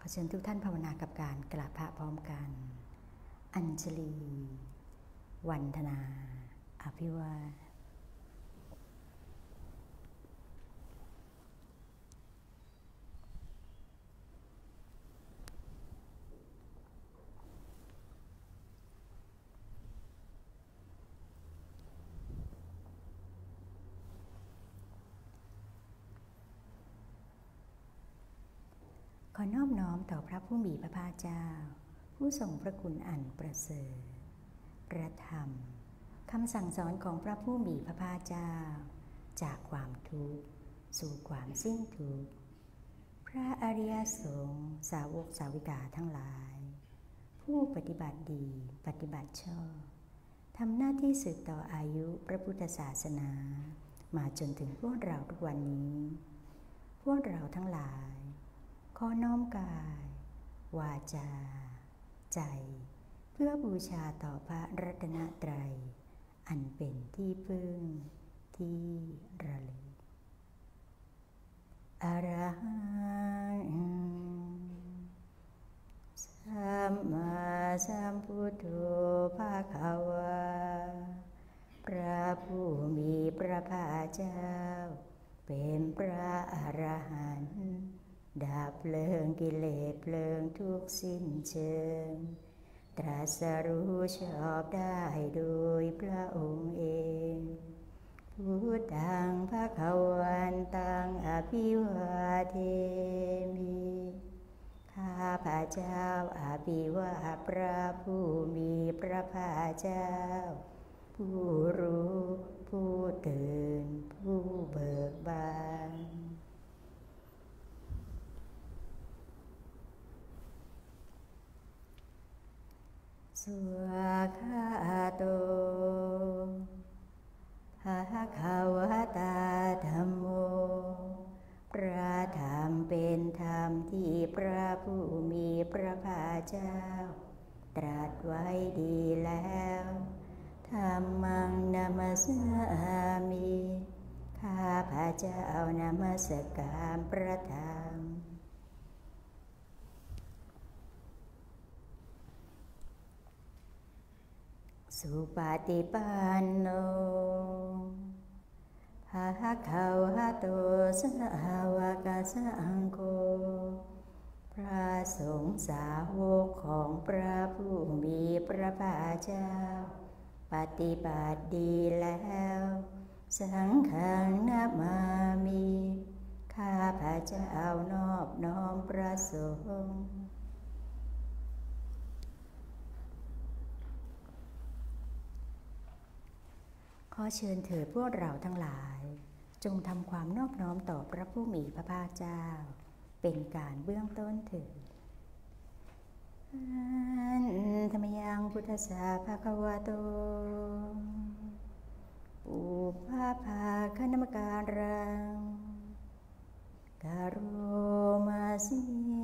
เชิญทุกท่านภาวนากับการกราบพระพร้อมกัน อัญชลี วันธนา อภิวาทขอนอบน้อมต่อพระผู้มีพระภาคเจ้าผู้ทรงพระคุณอันประเสริฐพระธรรมคำสั่งสอนของพระผู้มีพระภาคเจ้าจากความทุกข์สู่ความสิ้นทุกข์พระอริยสงฆ์สาวกสาวิกาทั้งหลายผู้ปฏิบัติดีปฏิบัติชอบทำหน้าที่สืบต่ออายุพระพุทธศาสนามาจนถึงพวกเราทุกวันนี้พวกเราทั้งหลายขอน้อมกายวาจาใจเพื่อบูชาต่อพระรัตนตรัยอันเป็นที่พึ่งที่ระลึกอะระหังสัมมาสัมพุทโธภะคะวาพระผู้มีพระภาคเจ้าเป็นพระอรหันต์ดับเพลิงกิเลสเพลิงทุกข์สิ้นเชิงตรัสรู้ชอบได้โดยพระองค์เองพุทธังภคะวันตังอภิวาเทมิข้าพระเจ้าอภิวาทพระผู้มีพระภาคเจ้าผู้รู้ผู้ตื่นผู้เบิกบานสุขโตภะคะวะตาธัมโมพระธรรมเป็นธรรมที่พระผู้มีพระภาคเจ้าตรัสไว้ดีแล้วธัมมังนัมสสามิข้าพระเจ้านมัสการพระธรรมสุปฏิปันโนภะคะวะโตสาวกสังโฆพระสงฆ์สาวกของพระผู้มีพระภาคเจ้าปฏิบัติดีแล้วสังฆังนะมามิข้าพระเจ้านอบน้อมพระสงฆ์ขอเชิญเถิดพวกเราทั้งหลายจงทำความนอบน้อมต่อพระผู้มีพระภาคเจ้าเป็นการเบื้องต้นเถิดธรรมยังพุทธัสสะภะคะวะโตปุพพะภาคณมการังกะโรมาสิ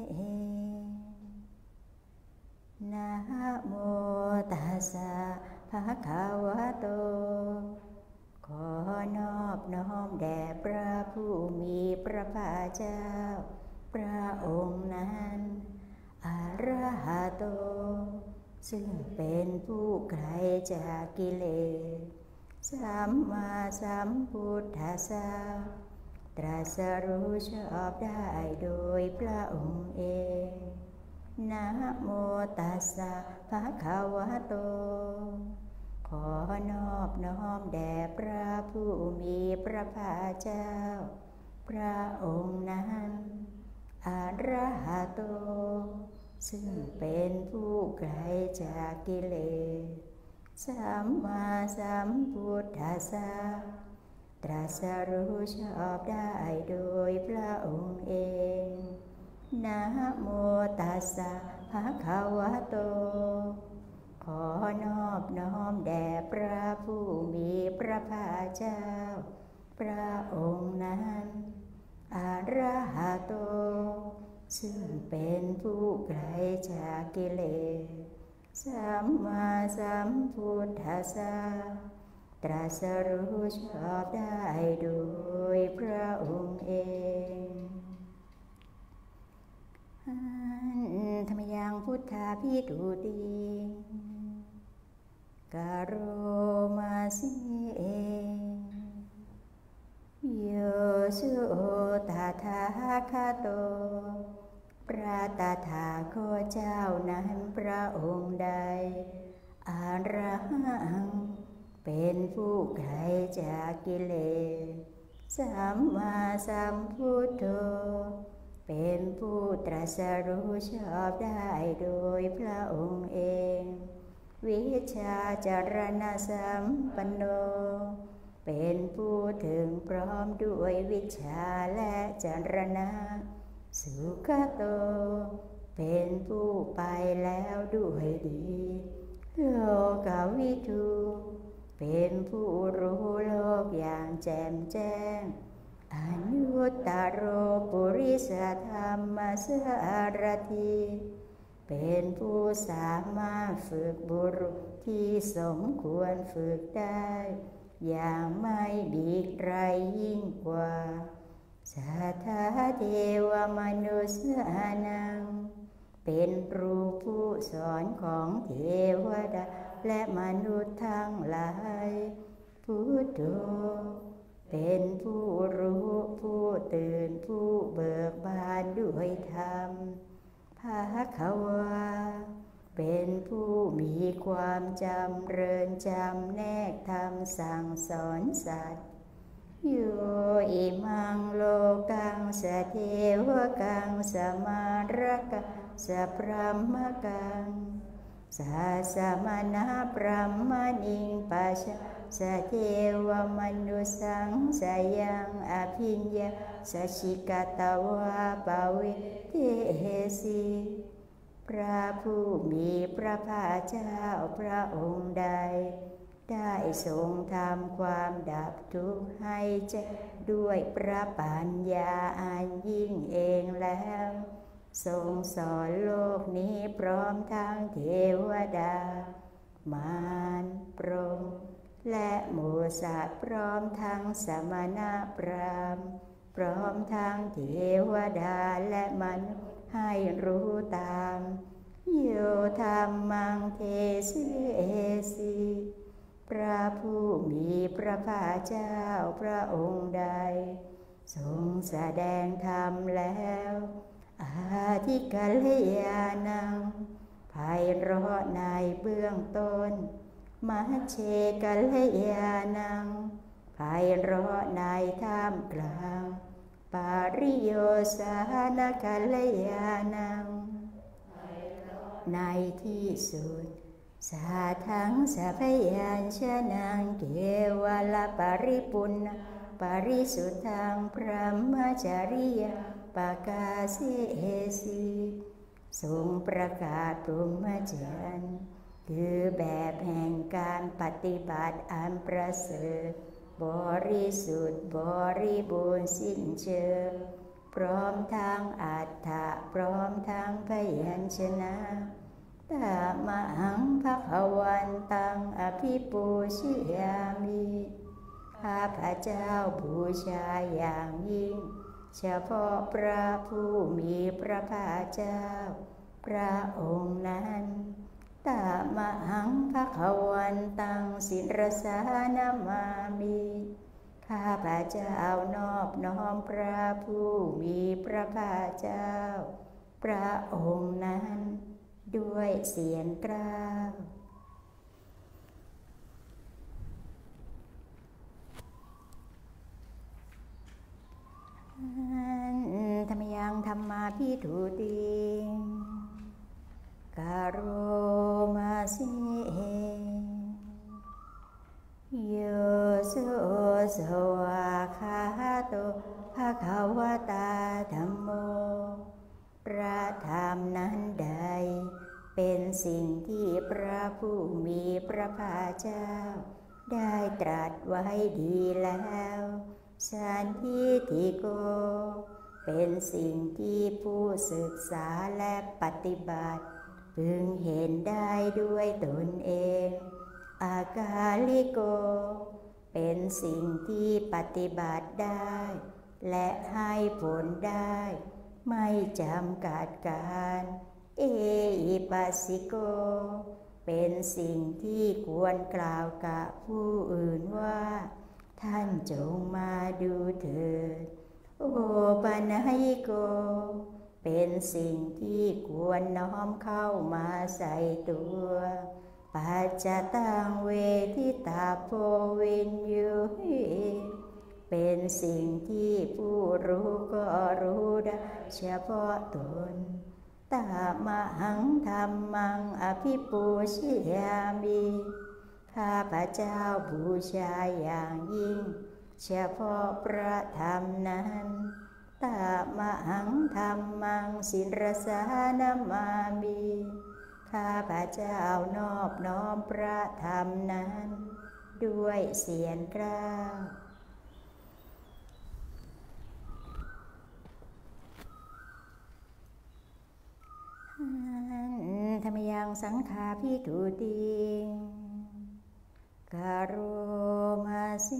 นะโมตัสสะภะคะวะโตขอนอบน้อมแด่พระผู้มีพระภาคเจ้าพระองค์นั้นอรหัตโตซึ่งเป็นผู้ไกลจากกิเลสสัมมาสัมพุทธัสสะตรัสรู้ชอบได้โดยพระองค์เองนะโมตัสสะภะคะวะโตขอนอบน้อมแด่พระผู้มีพระภาคเจ้าพระองค์นั้นอรหัตโตซึ่งเป็นผู้ไกลจากกิเลสสัมมาสัมพุทธัสสะตรัสรู้ชอบได้โดยพระองค์เองนะโมตัสสะภะคะวะโตขอนอบน้อมแด่พระผู้มีพระภาคเจ้าพระองค์นั้นอรหัตโตซึ่งเป็นผู้ไกลจากกิเลสสัมมาสัมพุทธัสสะตรัสรู้ชอบได้โดยพระองค์เอง อันพุทธาภิทุติกโรมาสิเอโยสุตถาคโตพระตถาคตเจ้านั้นพระองค์ใดอรหังเป็นผู้ไกลจากกิเลสสัมมาสัมพุทโธเป็นผู้ตรัสรู้ชอบได้โดยพระองค์เองวิชชาจารณะสัมปันโนเป็นผู้ถึงพร้อมด้วยวิชชาและจารณะสุขโตเป็นผู้ไปแล้วด้วยดีโลกวิทูเป็นผู้รู้โลกอย่างแจ่มแจ้งอนุตตโรปุริสธรรมสารถีเป็นผู้สามารถฝึกบุรุษที่สมควรฝึกได้อย่างไม่มีใครยิ่งกว่าสัทธาเทวมนุษย์นังเป็นครูผู้สอนของเทวดาและมนุษย์ทั้งหลายพุทโธเป็นผู้รู้ผู้ตื่นผู้เบิกบานด้วยธรรมภควาเป็นผู้มีความจำเริญจำแนกธรรมสั่งสอนสัตว์โยอิมังโลกังสเทวกังสมารกังสพรหมกังสาสมณะพรหมณิงปัชสเทวมนุสังสยังอภิญญาสชิกตวาปเวเทสีพระผู้มีพระภาคเจ้าพระองค์ใดได้ทรงทำความดับทุกข์ให้แจ้งด้วยพระปัญญาอันยิ่งเองแล้วทรงสอนโลกนี้พร้อมทั้งเทวดามารพรหมและหมู่สัตว์พร้อมทั้งสมณพราหมณ์พร้อมทั้งเทวดาและมนุษย์ให้รู้ตามโยธรรมังเทเสสีพระผู้มีพระภาคเจ้าพระองค์ใดทรงแสดงธรรมแล้วอาทิกัลยาณังไพเราะในเบื้องต้นมัชเชกัลยาณังไพเราะในท่ามกลางปาริโยสานกัลยาณังในที่สุดสาทังสัพยัญชนะเกวลปริปุณณปริสุทธังพระมจริยปกาเสสีทรงประกาศพรหมจรรย์คือแบบแห่งการปฏิบัติอันประเสริฐบริสุทธิ์บริบูรณ์สิ้นเชิงพร้อมทั้งอัตถะพร้อมทั้งพยัญชนะตามหังภวันตังอภิปูชิยามิข้าพเจ้าบูชาอย่างยิ่งเฉพาะพระผู้มีพระภาคเจ้าพระองค์นั้นตามหังภวันตังศิรสานามามิข้าพเจ้านอบน้อมพระผู้มีพระภาคเจ้าพระองค์นั้นด้วยเสียงกล้าวธรรมยังธรรมาภิทุติกโรมาสิโยสุสวาคาโตภควตาธัมโมพระธรรมนั้นใดเป็นสิ่งที่พระผู้มีพระภาคเจ้าได้ตรัสไว้ดีแล้วสันทิฏฐิโกเป็นสิ่งที่ผู้ศึกษาและปฏิบัติพึงเห็นได้ด้วยตนเองอากาลิโกเป็นสิ่งที่ปฏิบัติได้และให้ผลได้ไม่จำกัดการเอหิปัสสิโกเป็นสิ่งที่ควรกล่าวกับผู้อื่นว่าท่านจงมาดูเถิดโอปนัยโกเป็นสิ่งที่ควรน้อมเข้ามาใส่ตัวปัจจตังเวทิตาโพวินยูหิเป็นสิ่งที่ผู้รู้ก็รู้ได้เฉพาะตนตามหังธรรมังอภิปูชยามิข้าพระเจ้าบูชาอย่างยิ่งเฉพาะพระธรรมนั้นตามหังธรรมังศิรสานามามิข้าพระเจ้านอบน้อมพระธรรมนั้นด้วยเสียงกล้าวธรรมยังสังฆาภิทุติงกโรมาสิ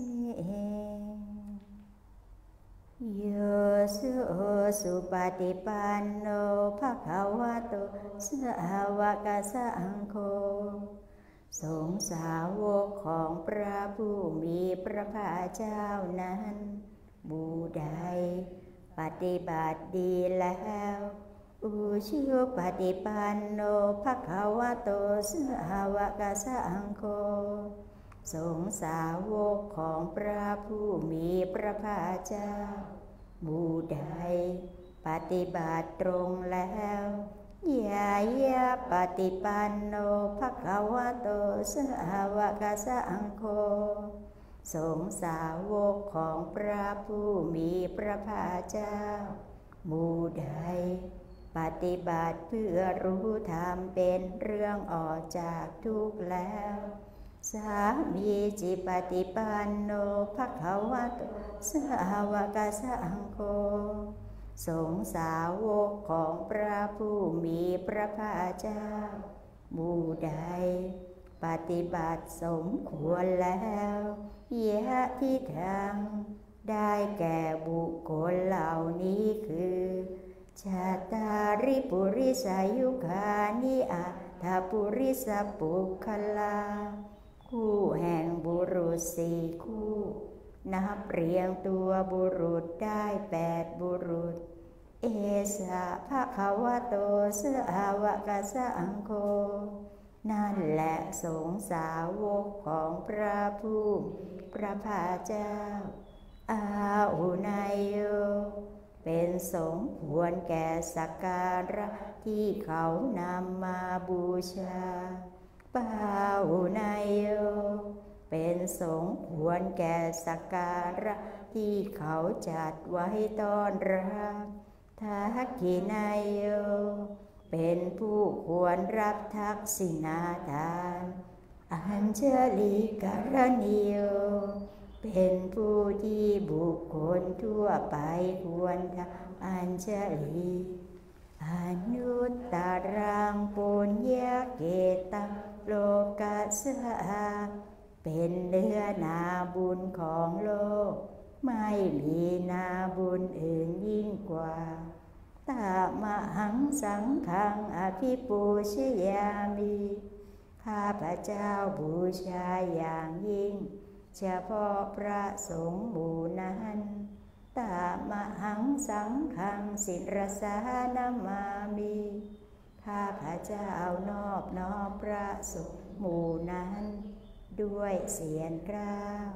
โยสุปฏิปันโนภควโตสาวกสังโฆสงฆ์สาวกของพระผู้มีพระภาคเจ้านั้นบูใดปฏิบัติดีแล้วอุชุปฏิปันโนภควโตสาวกสังโฆสงฆ์สาวกของพระผู้มีพระภาคเจ้าบูใดปฏิบัติตรงแล้วยายาปฏิปันโนภควโตสาวกสังโฆสงฆ์สาวกของพระผู้มีพระภาคเจ้าบูใดปฏิบัติเพื่อรู้ธรรมเป็นเรื่องออกจากทุกข์แล้วสามีจิปฏิปันโนภควโตสาวกสังโฆสงฆ์สาวกของพระผู้มีพระภาคเจ้าบูใดปฏิบัติสมควรแล้วยะทิทังได้แก่บุคคลเหล่านี้คือชาตาริปุริสายุคานิอัตถปุริสปุคคลาคู่แห่งบุรุษสี่คู่นับเรียงตัวบุรุษได้8บุรุษเอสะภควโตสาวกสังโฆนั่นแหละสงฆ์สาวกของพระผู้พระภาคเจ้าอาหุนายโยเป็นสงฆ์ควรแก่สักการะที่เขานำมาบูชาปาหุนายโยเป็นสงฆ์ควรแก่สักการะที่เขาจัดไว้ต้อนรับทักขินายโยเป็นผู้ควรรับทักษิณาทานอัญเชลิกรณีโยเป็นผู้ที่บุคคลทั่วไปควรทำอัญเชลีอนุตตรังปุญญเกตังโลกัสสะเป็นเนื้อนาบุญของโลกไม่มีนาบุญอื่นยิ่งกว่าตามหังสังฆังอภิปูชยามิข้าพระเจ้าบูชาอย่างยิ่งเฉพาะพระสงฆ์หมู่นั้นตามหังสังฆังศิรสานามามิข้าพระเจ้านอบน้อมพระสงฆ์หมู่นั้นด้วยเสียงกล้าว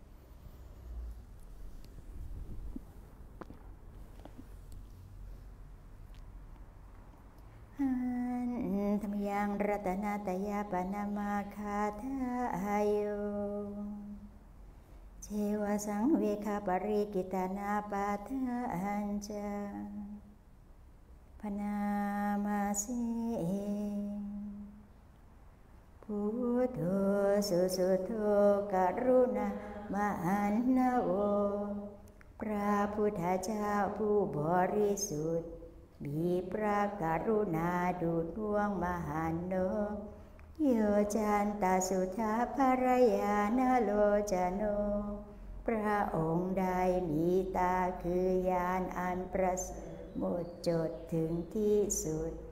ธรรมยังรัตนาตยาปนามาคาทายโยเชวสังเวคาปริกิตานาปาทานจาพนามาสิพุทโธสุโธกรุณามหันนะโอพระพุทธเจ้าผู้บริสุทธิ์มีพระกรุณาดุจดวงมหันนกโยจันตสุทาภรยานโลจโนพระองค์ใดมีตาคือยานอันประเสริฐหมดจดถึงที่สุด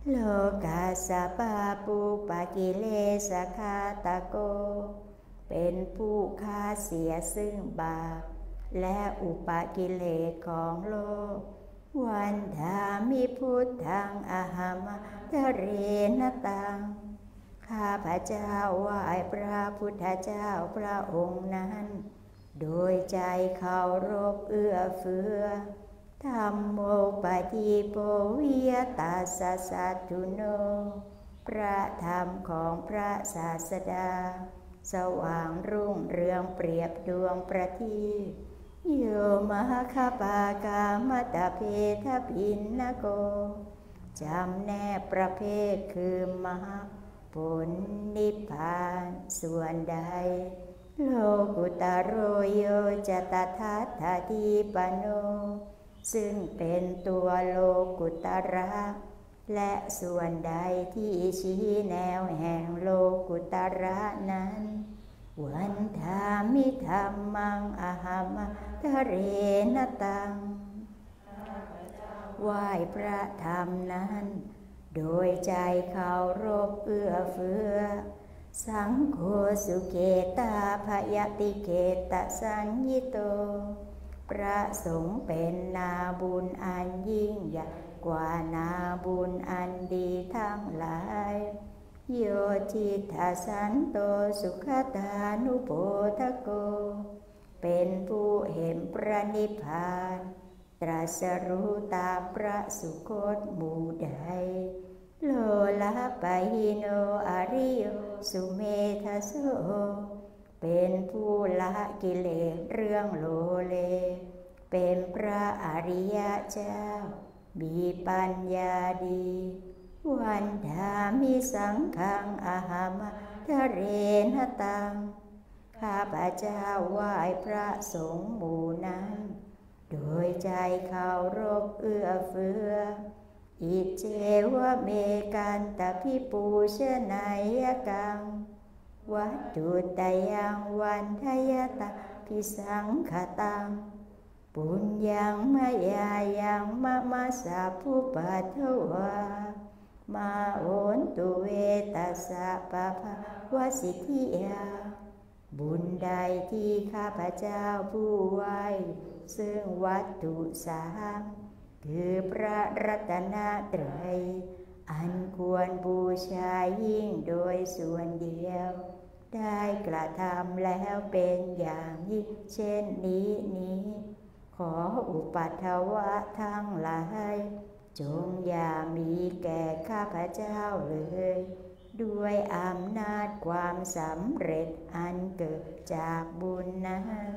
โลกาสปาปุปกิเลสคาตโกเป็นผู้ฆ่าเสียซึ่งบาปและอุปกิเลสของโลกวันธามิพุทธังอหัมทะเรนตังข้าพระเจ้าไหว้พระพุทธเจ้าพระองค์นั้นโดยใจเคารพเอื้อเฟื้อธัมโมปฏิโปวิยตัสสะสัตถุโนพระธรรมของพระศาสดาสว่างรุ่งเรืองเปรียบดวงประทีปโยมหคปากามตเพทพินนโกจำแนกประเภทคือมรรคผลนิพพานส่วนใดโลกุตโรโยจตทัฏฐิปโนซึ่งเป็นตัวโลกุตระและส่วนใดที่ชี้แนวแห่งโลกุตระนั้นวันธามิธัมมังอหัมทะเรนตังไหว้พระธรรมนั้นโดยใจเคารพเอื้อเฟื้อสังโฆสุเกตาภยติเกตสัญญิโตพระสงฆ์เป็นนาบุญอันยิ่งใหญ่กว่านาบุญอันดีทั้งหลายโยทิทัสสันโตสุขตานุโพธโกเป็นผู้เห็นพระนิพพานตรัสรู้ตามพระสุคตหมู่ใดโลละปะหิโนอริโยสุเมทัสโสเป็นผู้ละกิเลสเรื่องโลเลเป็นพระอริยเจ้ามีปัญญาดีวันธามิสังฆังอหัมทะเรนตังข้าพระเจ้าไหว้พระสงฆ์หมู่นั้นโดยใจเคารพเอื้อเฟื้ออิเจวะเมกันตพิปูชนัยกังวัตถุตยังวันทยตาพิสังขตังปุญญังมายายังมะมะสะภูปัทวามาโอนตุเวตัสสะปะภวสิทธิยาบุญใดที่ข้าพเจ้าผู้ไหว้ซึ่งวัตถุสามคือพระรัตนตรัยอันควรบูชายิ่งโดยส่วนเดียวได้กระทำแล้วเป็นอย่างยิ่งเช่นนี้ขออุปัฏฐวะทั้งหลายจงอย่ามีแก่ข้าพเจ้าเลยด้วยอำนาจความสำเร็จอันเกิดจากบุญนั้น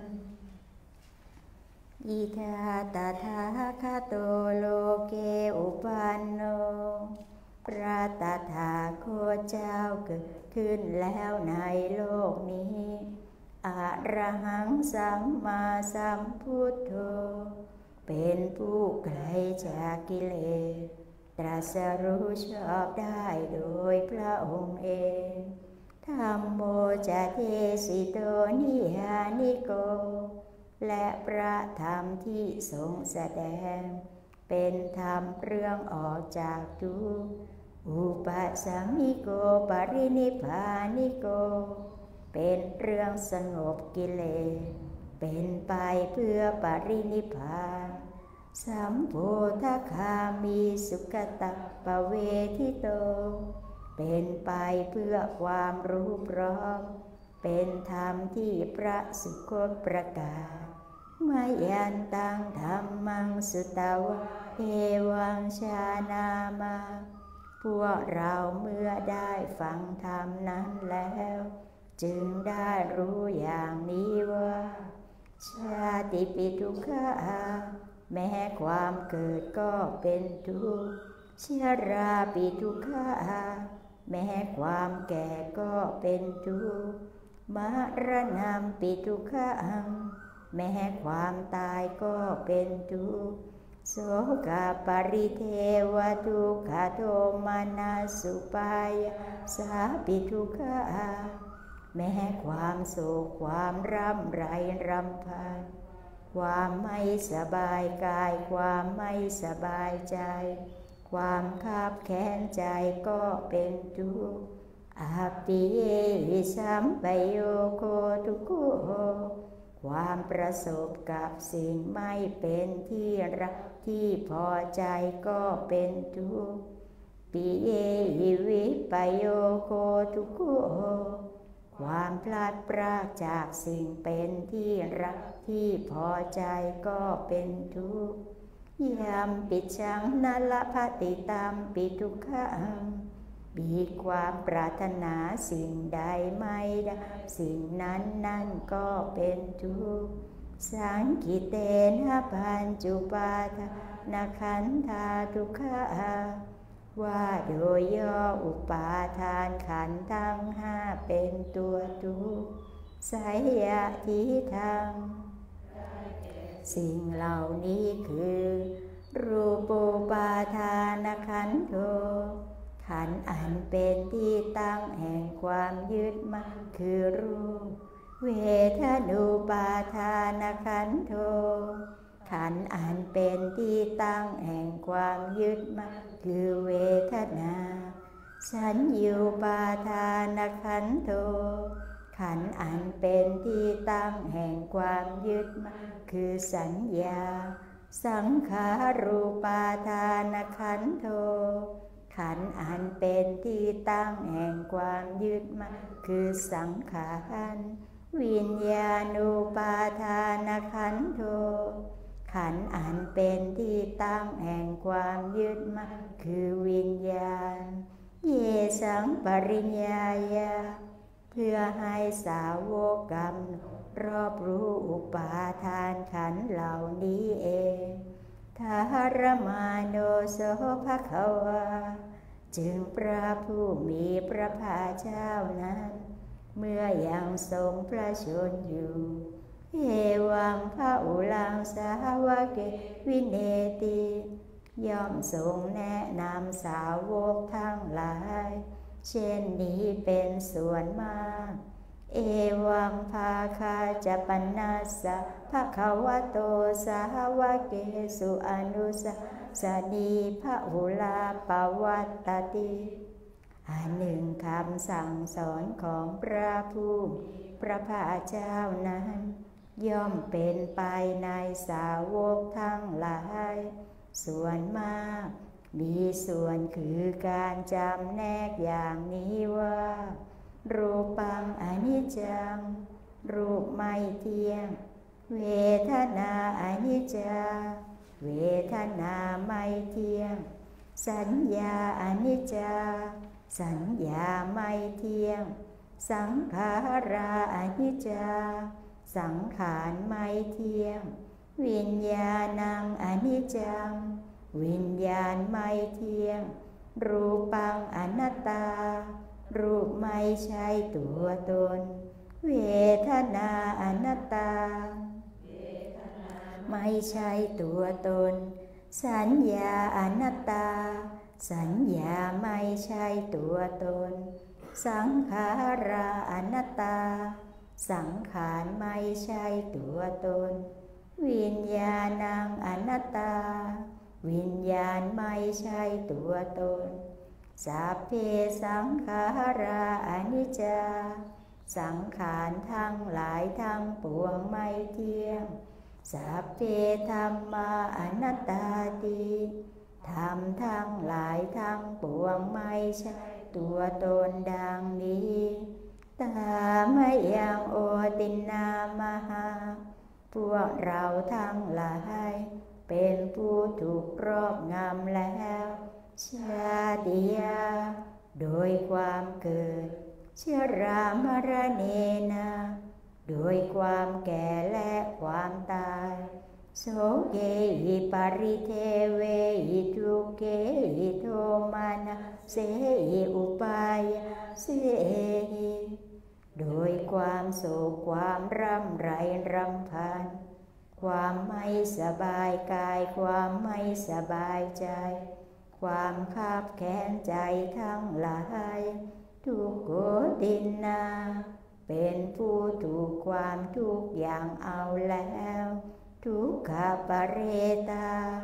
อิทาตถาคโตโลเกอุปันโนพระตถาคตเจ้าเกิดขึ้นแล้วในโลกนี้อะระหังสัมมาสัมพุทโธเป็นผู้ไกลจากกิเลสตรัสรู้ชอบได้โดยพระองค์เองธัมโมจะเทสิโตนิยานิโกและพระธรรมที่ทรงแสดงเป็นธรรมเรื่องออกจากทุกข์อุปัสสมิโกปรินิพพานิโกเป็นเรื่องสงบกิเลสเป็นไปเพื่อปรินิพพานสัมโพธคามีสุขตัปปเวทิโตเป็นไปเพื่อความรู้พร้อมเป็นธรรมที่พระสุคตประกาศมายันตังธัมมังสุตวะเอวังชานามาพวกเราเมื่อได้ฟังธรรมนั้นแล้วจึงได้รู้อย่างนี้ว่าชาติปิทุกขาแม้ความเกิดก็เป็นทุกข์ชราปิทุกขาแม้ความแก่ก็เป็นทุกข์มรณะปิทุกขังแม้ความตายก็เป็นทุกข์โสกปริเทวทุกขโทมานัสสุปายาสาปิทุกขาแม้ความโศกความร่ำไรรำพันความไม่สบายกายความไม่สบายใจความคับแค้นใจก็เป็นทุกข์อาปิเยหิสัมปโยโคทุกโขความประสบกับสิ่งไม่เป็นที่รักที่พอใจก็เป็นทุกข์ปิเยหิวิปโยโคทุกโขความพลัดพรากจากสิ่งเป็นที่รักที่พอใจก็เป็นทุกข์ยัมปิชังนัลลภติตัมปิทุกขังมีความปรารถนาสิ่งใดไม่ได้สิ่งนั้นนั่นก็เป็นทุกข์สังคิเตนะปัญจุปาทานขันธาทุกขาว่าโดยย่ออุปาทานขันธ์ทั้งห้าเป็นตัวทุกข์ไสยทิทังสิ่งเหล่านี้คือรูปูปาทานขันโธขันธ์อันเป็นที่ตั้งแห่งความยึดมั่นคือรูปเวทนูปาทานขันโธขันธ์อันเป็นที่ตั้งแห่งความยึดมั่นคือเวทนาสัญญูปาทานขันโธขันธ์อันเป็นที่ตั้งแห่งความยึดมั่นคือสัญญาสังขารูปาทานขันโธขันธ์อันเป็นที่ตั้งแห่งความยึดมั่นคือสังขารวิญญาณูปาทานขันโธขันธ์อันเป็นที่ตั้งแห่งความยึดมั่นคือวิญญาณเยสังปริญญายาเพื่อให้สาวกกำหนดรอบรู้อุปาทานขันธ์เหล่านี้เองทารมาโนโสภควาจึงพระผู้มีพระภาคเจ้านั้นเมื่อยังทรงพระชนอยู่เอวังพระอุลังสาวกวินเนติย่อมทรงแนะนำสาวกทั้งหลายเช่นนี้เป็นส่วนมากเอวังภาคาจะปันนัสสะภควโตสาวกสุอนุสสนีพระหุลาปวัตตติอันหนึ่งคำสั่งสอนของพระผู้พระภาคเจ้านั้นย่อมเป็นไปในสาวกทั้งหลายส่วนมากมีส่วนคือการจำแนกอย่างนี้ว่ารูปังอนิจจังรูปไม่เที่ยงเวทนาอนิจจาเวทนาไม่เที่ยงสัญญาอนิจจาสัญญาไม่เที่ยงสังขาราอนิจจาสังขารไม่เที่ยงวิญญาณังอนิจจังวิญญาณไม่เที่ยงรูปังอนัตตารูปไม่ใช่ตัวตนเวทนาอนัตตาไม่ใช่ตัวตนสัญญาอนัตตาสัญญาไม่ใช่ตัวตนสังขาราอนัตตาสังขารไม่ใช่ตัวตนวิญญาณังอนัตตาวิญญาณไม่ใช่ตัวตนสัพเพสังขาราอนิจจาสังขารทั้งหลายทั้งปวงไม่เที่ยงสัพเพธัมมาอนัตตาติธรรมทั้งหลายทั้งปวงไม่ใช่ตัวตนดังนี้ตามยังโอตินามหาพวกเราทั้งหลายเป็นผู้ถูกครอบงำแล้วชาติยาโดยความเกิดชรามรณะนะโดยความแก่และความตายโสเกหิปริเทเวหิทุกเกหิโทมานะเสหิอุปายาเสหิโดยความโศกความร่ำไรรำพันความไม่สบายกายความไม่สบายใจความคับแค้นใจทั้งหลายทุกโกตินนาเป็นผู้ถูกความทุกข์อย่างเอาแล้วทุกขปเรตา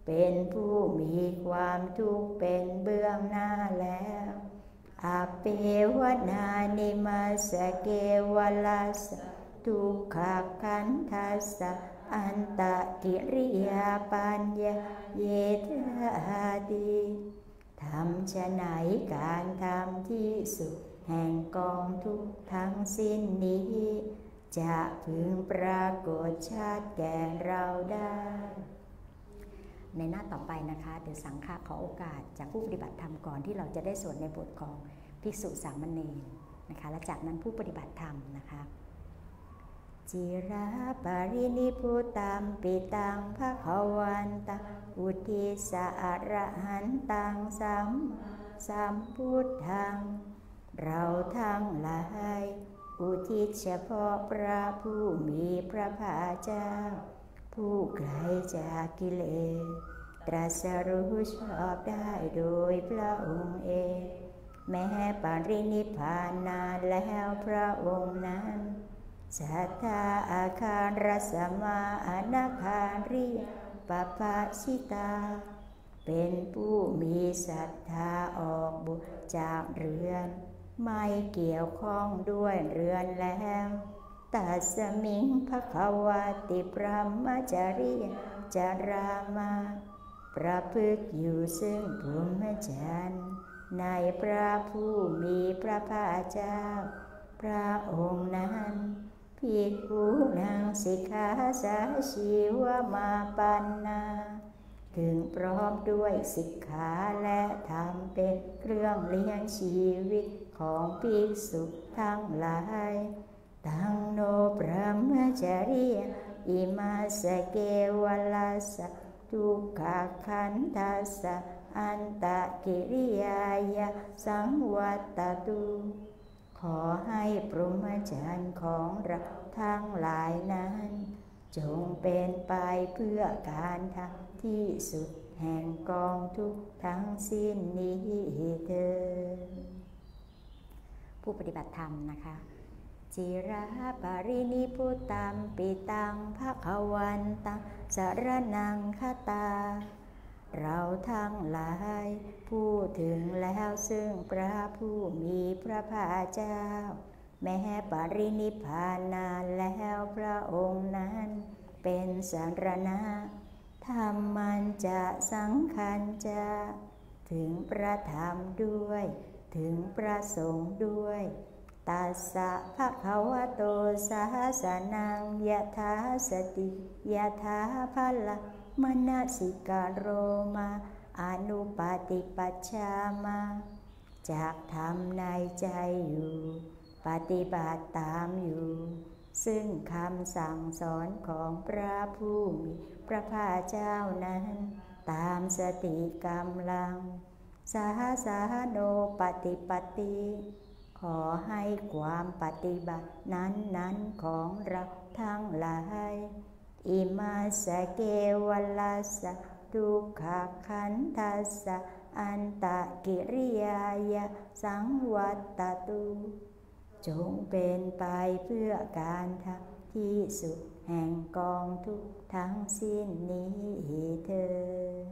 เป็นผู้มีความทุกข์เป็นเบื้องหน้าแล้วอเปวนานิมัสสะเกวลัสสะทุกขขันธัสสะอันตกิริยาปัญญาเยธาติทำฉะไหนการทำที่สุดแห่งกองทุกข์ทั้งสิ้นนี้จะพึงปรากฏชัดแก่เราได้ในหน้าต่อไปนะคะเดี๋ยวสังฆะขอโอกาสจากผู้ปฏิบัติธรรมก่อนที่เราจะได้สวดในบทของภิกษุสามเณรนะคะและจากนั้นผู้ปฏิบัติธรรมนะคะจิราปรินิพุตัมปิตังภคะวันตังอุทิสะอรหันตังสัมพุทธังเราทั้งหลายอุทิศเฉพาะพระผู้มีพระภาคเจ้าผู้ไกลจากกิเลสตรัสรู้ชอบได้โดยพระองค์เองแม้ปรินิพพานนานแล้วพระองค์นั้นสัทธาอาคารสมาอนาคาริปปะชิตาเป็นผู้มีศรัทธาออกบุญจากเรือนไม่เกี่ยวข้องด้วยเรือนแล้วตัสมิงภควติพรหมจริยจารามาประพฤติอยู่ซึ่งพรหมจรรย์ในพระผู้มีพระภาคเจ้าพระองค์นั้นภิกขุนังสิกขาสาชีวมาปันนาถึงพร้อมด้วยสิกขาและธรรมเป็นเครื่องเลี้ยงชีวิตของภิกษุทั้งหลายตังโนพรหมจริยอิมาสเกวลัสสะทุกขขันธัสสะอันตกิริยายะสังวัตตุขอให้พรหมจรรย์ของเราทั้งหลายนั้นจงเป็นไปเพื่อการทำที่สุดแห่งกองทุกข์ทั้งสิ้นนี้เถิดผู้ปฏิบัติธรรมนะคะจิราปรินิพุตัมปิตังภคะวันตังสรณังคตาเราทั้งหลายพูดถึงแล้วซึ่งพระผู้มีพระภาคเจ้าแม้ปรินิพพานนานแล้วพระองค์นั้นเป็นสรณะธรรมันจะสังขันจะถึงพระธรรมด้วยถึงพระสงฆ์ด้วยตัสสะภะคะวะโตสาสนังยะถาสติยะถาภละมนสิกาโรมาอนุปาติปัชฌามาจากธรรมในใจอยู่ปฏิบัติตามอยู่ซึ่งคำสั่งสอนของพระผู้มีพระภาคเจ้านั้นตามสติกำลังสาโนปฏิปติขอให้ความปฏิบัตินั้นของเราทั้งหลายอิมาสเกวลัสสะทุกขขันธัสสะอันตกิริยายะสังวัตตุจงเป็นไปเพื่อการทำที่สุดแห่งกองทุกข์ทั้งสิ้นนี้เถิด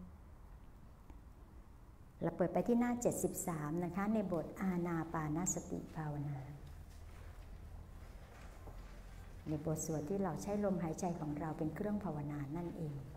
เราเปิดไปที่หน้า73นะคะในบทอานาปานสติภาวนาในบทสวดที่เราใช้ลมหายใจของเราเป็นเครื่องภาวนานั่นเอง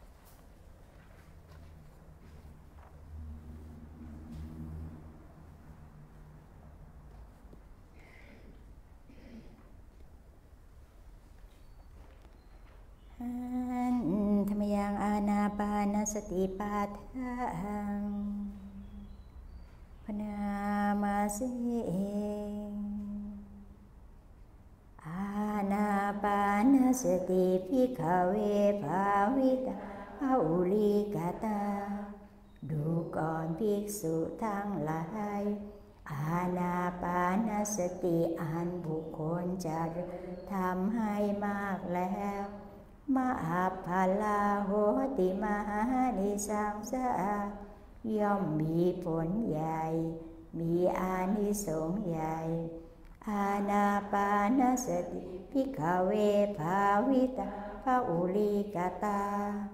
ธรรมยังอานาปานสติปาทังพนามาสิอานาปานสติภิกขเวภาวิตาภาอุลิกาตาดูก่อนภิกษุทั้งหลายอานาปานสติอันบุคคลจะทำให้มากแล้วมหาภาลาโหติมหานิสังสะย่อมมีผลใหญ่มีอานิสงส์ใหญ่อานาปานสติภิกขเวภาวิตาภาอุลิกาตา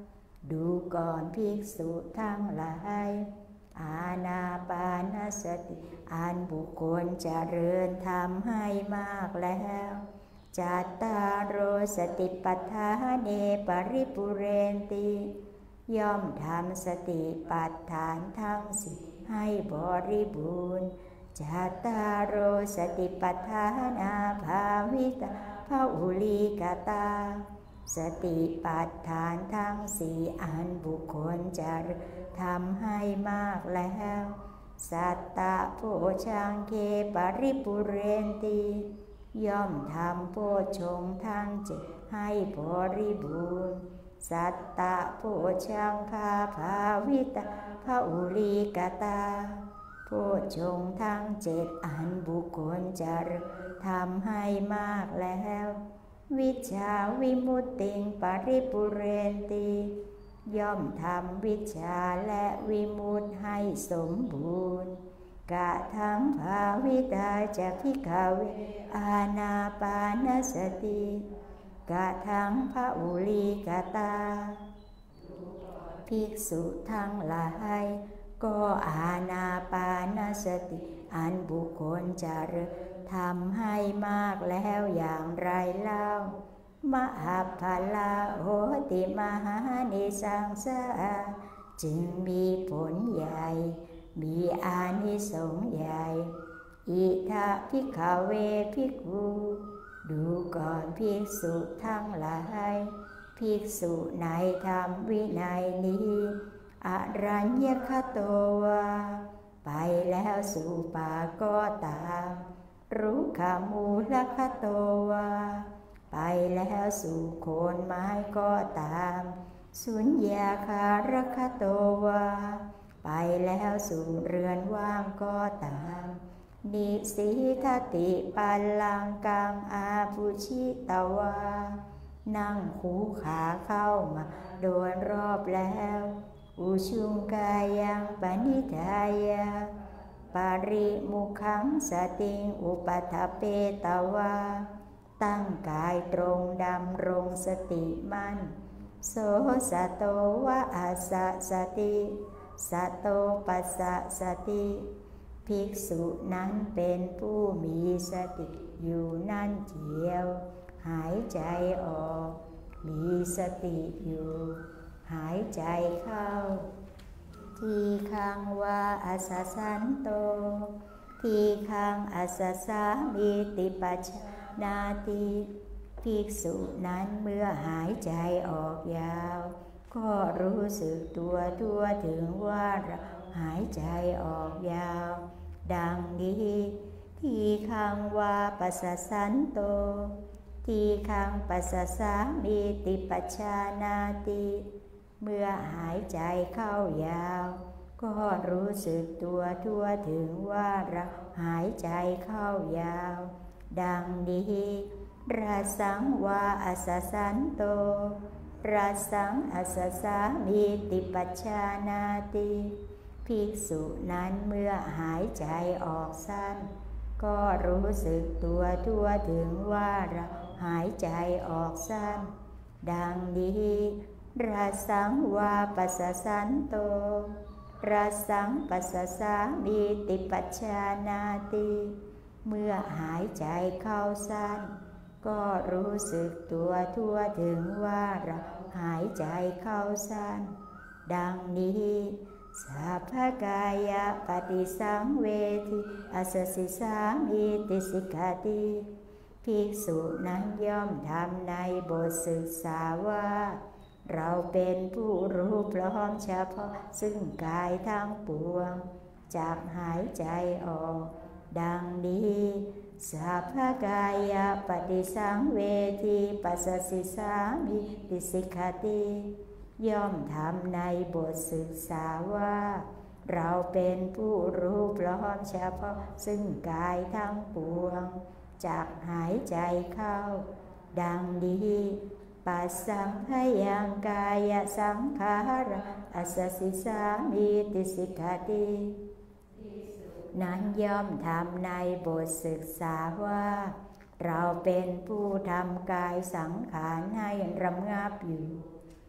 ดูก่อนภิกษุทั้งหลายอานาปานสติอันบุคคลเจริญทำให้มากแล้วจัตตารโอสติปัฏฐาเนปริปุเรนติย่อมทำสติปัฏฐานทั้งสี่ให้บริบูรณ์จัตตารโอสติปัฏฐานาภาวิตาภอุลีกตาสติปัฏฐานทั้งสี่อันบุคคลจะทำให้มากแล้วสัตตะโพชังเคปริปุเรนติย่อมทำโพชฌงค์ทั้งเจ็ดให้บริบูรณ์สัตตะโพชังคาภาวิตาภอุลีกตาโพชฌงค์ทั้งเจ็ดอันบุคคลจะทำให้มากแล้ววิชชาวิมุตติงปริปุเรนติย่อมทำวิชชาและวิมุตติให้สมบูรณ์กะทังภาวิตาจะภิกขเวอานาปานสติกะทังภอุลีกตาภิกษุทั้งหลายก็อานาปานสติอันบุคคลจะทำให้มากแล้วอย่างไรเล่ามหาภลาโหติมหานิสังสาจึงมีผลใหญ่มีอานิสงส์ใหญ่อิทะภิกขเวภิกขุดูก่อนภิกษุทั้งหลายภิกษุในธรรมวินัยนี้อรัญญคโตวาไปแล้วสู่ป่าก็ตามรุกขมูลคโตวาไปแล้วสู่โคนไม้ก็ตามสุญญาคารคโตวาไปแล้วสู่เรือนว่างก็ตามนิสีทติปัลลังกังอาภูชิตวานั่งคูขาเข้ามาโดยรอบแล้วอุชุงกายังปณิทายาปาริมุขังสติงอุปทเปตวาตั้งกายตรงดำรงสติมั่นโสสะโตวะอาสะสติสะโตปัสสะสติภิกษุนั้นเป็นผู้มีสติอยู่นั่นเจียวหายใจออกมีสติอยู่หายใจเข้าทีคังวาอาสสันโตทีคังอาสสามิติปัจจนาติภิกษุนั้นเมื่อหายใจออกยาวก็รู้สึกตัวทั่วถึงว่าหายใจออกยาวดังนี้ทีคังวาปัสสสันโตทีคังปัสสสามิติปัจจนาติเมื่อหายใจเข้ายาวก็รู้สึกตัวทั่วถึงว่าเราหายใจเข้ายาวดังนี้ราสังวาอัสสสันโตราสังอัสสสามิติปัจจนาติภิกษุนั้นเมื่อหายใจออกสั้นก็รู้สึกตัวทั่วถึงว่าเราหายใจออกสั้นดังนี้ราสังวาปัสสสันโตราสังปัสสสามิติปัจจนาติเมื่อหายใจเข้าสั้นก็รู้สึกตัวทั่วถึงว่าเราหายใจเข้าสั้นดังนี้สัพพกายปฏิสังเวทิอสสิสามิติสิกขาติภิกษุนั้นย่อมทำในบทศึกษาว่าเราเป็นผู้รู้พร้อมเฉพาะซึ่งกายทั้งปวงจากหายใจออกดังนี้สัพพกายปฏิสังเวทิปัสสสิสามิติสิกขาติย่อมทำในบทศึกษาว่าเราเป็นผู้รู้พร้อมเฉพาะซึ่งกายทั้งปวงจากหายใจเข้าดังนี้ปัสสัมภยังกายสังขาระอัสสสิสามิติสิกขาตินั้นย่อมทำในบทศึกษาว่าเราเป็นผู้ทำกายสังขารให้ระงับอยู่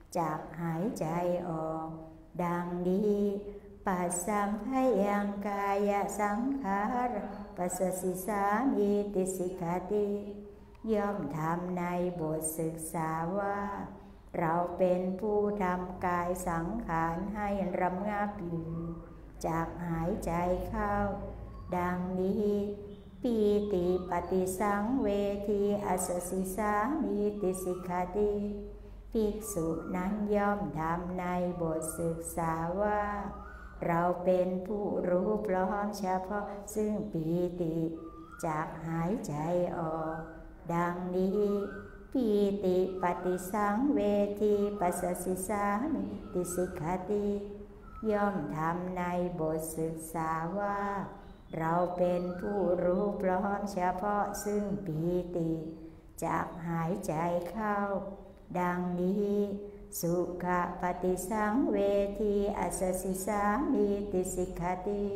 จากหายใจออกดังนี้ปัสสัมภยังกายสังขารปัสสสิสามิติสิกขาติย่อมทำในบทศึกษาว่าเราเป็นผู้ทำกายสังขารให้ระงับอยู่จากหายใจเข้าดังนี้ปีติปฏิสังเวทีอัสสสิสามิติสิกขาติภิกษุนั้นย่อมทำในบทศึกษาว่าเราเป็นผู้รู้พร้อมเฉพาะซึ่งปีติจากหายใจออกดังนี้ปีติปฏิสังเวทีปัสสสิสามิติสิกขาติย่อมทำในบทศึกษาว่าเราเป็นผู้รู้พร้อมเฉพาะซึ่งปีติจากหายใจเข้าดังนี้สุขปฏิสังเวทีอัสสสิสามิติสิกขาติ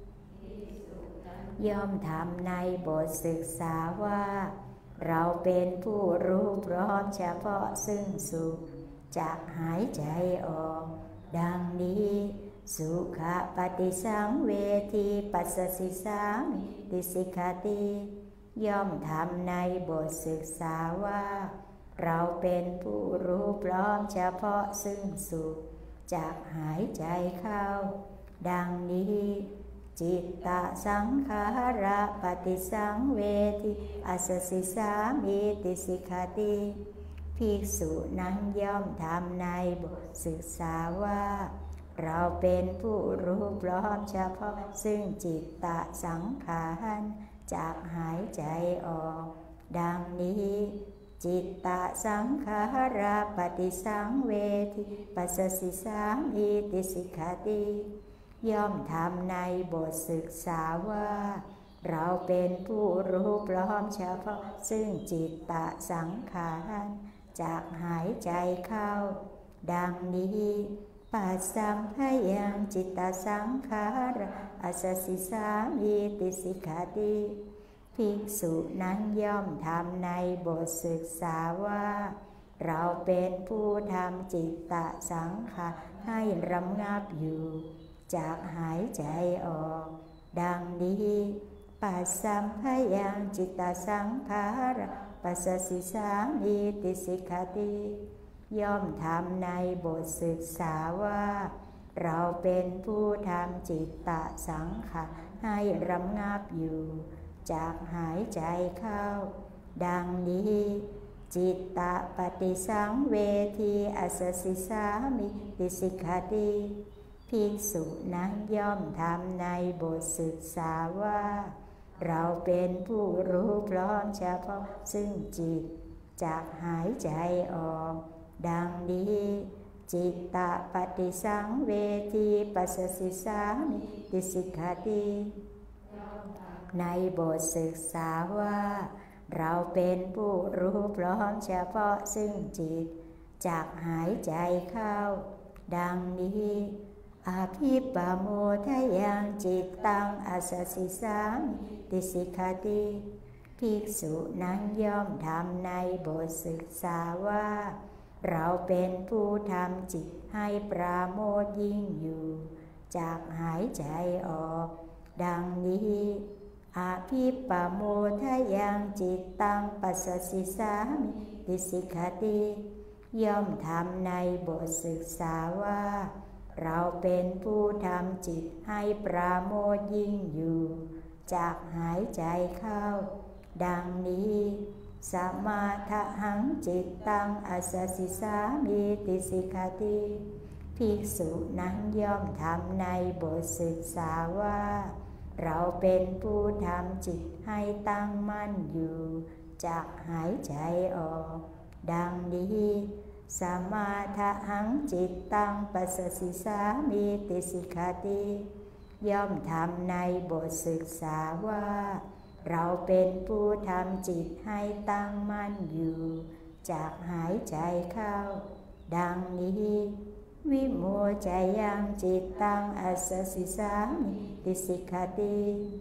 ย่อมทำในบทศึกษาว่าเราเป็นผู้รู้พร้อมเฉพาะซึ่งสุขจากหายใจออกดังนี้สุขปฏิสังเวทีปัสสสิสามิติสิกขาติย่อมทำในบทศึกษาว่าเราเป็นผู้รู้พร้อมเฉพาะซึ่งสุขจากหายใจเข้าดังนี้จิตตสังขาระปฏิสังเวทีอัสสสิสามิติสิกขาติภิกษุนั้นย่อมทำในบทศึกษาว่าเราเป็นผู้รู้พร้อมเฉพาะซึ่งจิตตสังขารจากหายใจออกดังนี้จิตตสังขาระปฏิสังเวทีปัสสสิสามิติสิกขาติย่อมทำในบทศึกษาว่าเราเป็นผู้รู้พร้อมเฉพาะซึ่งจิตตสังขารจากหายใจเข้าดังนี้ปัสสัมภยังจิตตสังขาระอัสสสิสามิติสิกขาติภิกษุนั้นย่อมทำในบทศึกษาว่าเราเป็นผู้ทำจิตตสังขารให้ระงับอยู่จากหายใจออกดังนี้ปัสสัมภยังจิตตสังขาระปัสสสิสามิติสิกขาติย่อมทำในบทศึกษาว่าเราเป็นผู้ทำจิตตสังขารให้ระงับอยู่จากหายใจเข้าดังนี้จิตตปฏิสังเวทีอัสสสิสามิติสิกขาติภิกษุนั้นย่อมทำในบทศึกษาว่าเราเป็นผู้รู้พร้อมเฉพาะซึ่งจิตจากหายใจออกดังนี้จิตตปฏิสังเวทีปัสสสิสามิติสิกขาติในบทศึกษาว่าเราเป็นผู้รู้พร้อมเฉพาะซึ่งจิตจากหายใจเข้าดังนี้อภิปโมทยังจิตตังอัสสสิสามิติสิกขาติภิกษุนั้นย่อมทำในบทศึกษาว่าเราเป็นผู้ทำจิตให้ปราโมทย์ยิ่งอยู่จากหายใจออกดังนี้อภิปโมทยังจิตตังปัสสสิสามิติสิกขาติย่อมทำในบทศึกษาว่าเราเป็นผู้ทำจิตให้ปราโมทย์ยิ่งอยู่จากหายใจเข้าดังนี้สมาทหังจิตตังอัสสสิสามิติสิกขาติภิกษุนั้นย่อมทำในบทศึกษาว่าเราเป็นผู้ทำจิตให้ตั้งมั่นอยู่จากหายใจออกดังนี้สมาทหังจิตตังปัสสสิสามิติสิกขาติย่อมทำในบทศึกษาว่าเราเป็นผู้ทำจิตให้ตั้งมั่นอยู่จากหายใจเข้าดังนี้วิโมจายังจิตตังอัสสสิสามิติสิกขาติ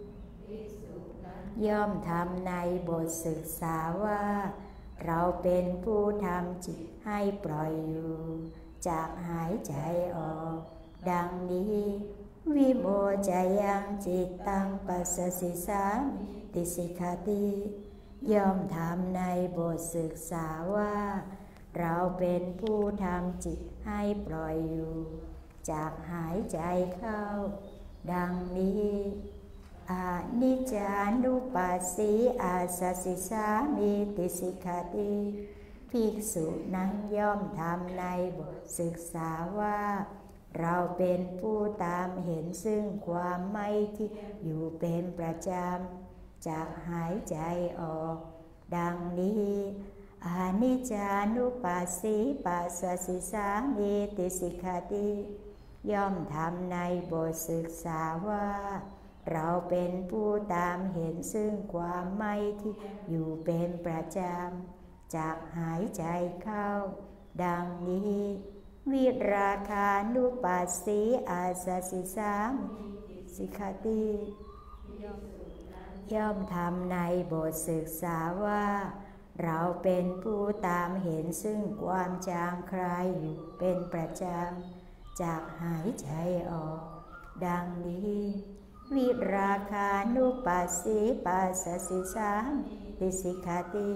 ย่อมทำในบทศึกษาว่าเราเป็นผู้ทำจิตให้ปล่อยอยู่จากหายใจออกดังนี้วิโมจายังจิตตังปัสสสิสามิติสิกขาติย่อมทำในบทศึกษาว่าเราเป็นผู้ทำจิตให้ปล่อยอยู่จากหายใจเข้าดังนี้อานิจจานุปัสสีอาสสิสามิติสิกขาติภิกษุนั้นย่อมทำในบทศึกษาว่าเราเป็นผู้ตามเห็นซึ่งความไม่ที่อยู่เป็นประจำจากหายใจออกดังนี้อานิจจานุปัสสีปัสสสิสามิติสิกขาติย่อมทำในบทศึกษาว่าเราเป็นผู้ตามเห็นซึ่งความไม่ที่อยู่เป็นประจำจากหายใจเข้าดังนี้วิราคานุปัสสีอาสสิสามิติสิกขาติย่อมทำในบทศึกษาว่าเราเป็นผู้ตามเห็นซึ่งความจางคลายอยู่เป็นประจำจากหายใจออกดังนี้วิราคานุปัสสีปัสสสิสามิติสิกขาติ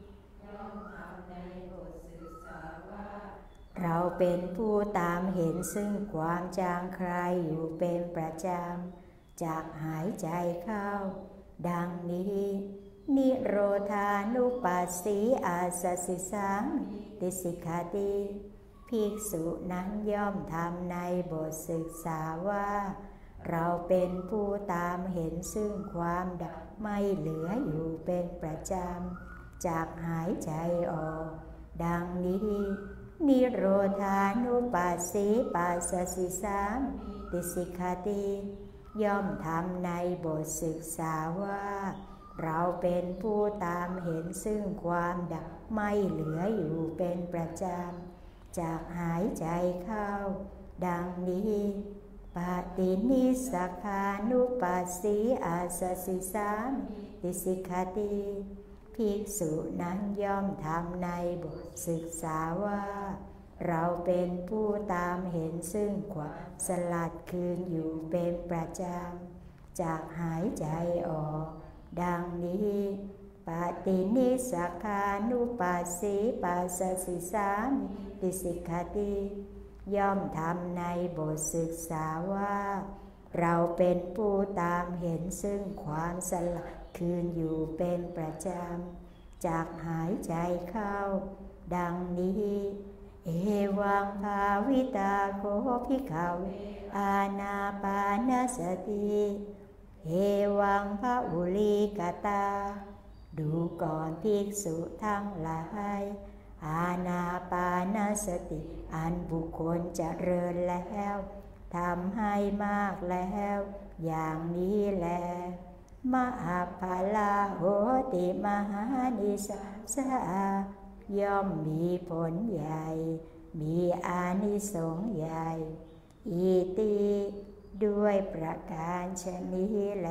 เราเป็นผู้ตามเห็นซึ่งความจางคลายอยู่เป็นประจำจากหายใจเข้าดังนี้นิโรธานุปัสสีอาสสิสามิติสิกขาติภิกษุนั้นย่อมทำในบทศึกษาว่าเราเป็นผู้ตามเห็นซึ่งความดับไม่เหลืออยู่เป็นประจำจากหายใจออกดังนี้นิโรธานุปัสสีปัสสสิสามิติสิกขาติย่อมทำในบทศึกษาว่าเราเป็นผู้ตามเห็นซึ่งความดับไม่เหลืออยู่เป็นประจำจากหายใจเข้าดังนี้ปฏินิสสคานุปัสสีอาสสิสามิติสิกขาติภิกษุนั้นย่อมทำในบทศึกษาว่าเราเป็นผู้ตามเห็นซึ่งความสลัดคืนอยู่เป็นประจำจากหายใจออกดังนี้ปฏินิสสคานุปัสสีปัสสสิสามิติสิกขาติย่อมทำในบทศึกษาว่าเราเป็นผู้ตามเห็นซึ่งความสลัดคืนอยู่เป็นประจำจากหายใจเข้าดังนี้เอวังภาวิตาโคภิกขเวอานาปานสติเอวังภาอุลีกตาดูก่อนภิกษุทั้งหลายอานาปานสติอันบุคคลเจริญแล้วทำให้มากแล้วอย่างนี้แลมหาภาลาโหติมหานิสัสสะย่อมมีผลใหญ่มีอานิสงส์ใหญ่อิติด้วยประการชนี้แล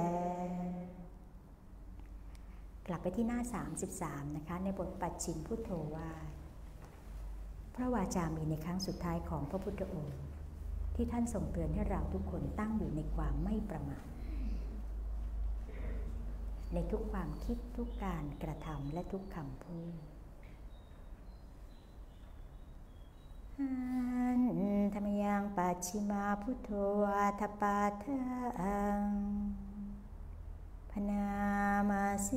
กลับไปที่หน้า33นะคะในบทปัจฉิมพุทโธวาทพระวาจามีในครั้งสุดท้ายของพระพุทธองค์ที่ท่านทรงเตือนให้เราทุกคนตั้งอยู่ในความไม่ประมาทในทุกความคิดทุกการกระทำและทุกคำพูดธรรมยังปัจฉิมาพุทโธวาทปาทังพนามาสิ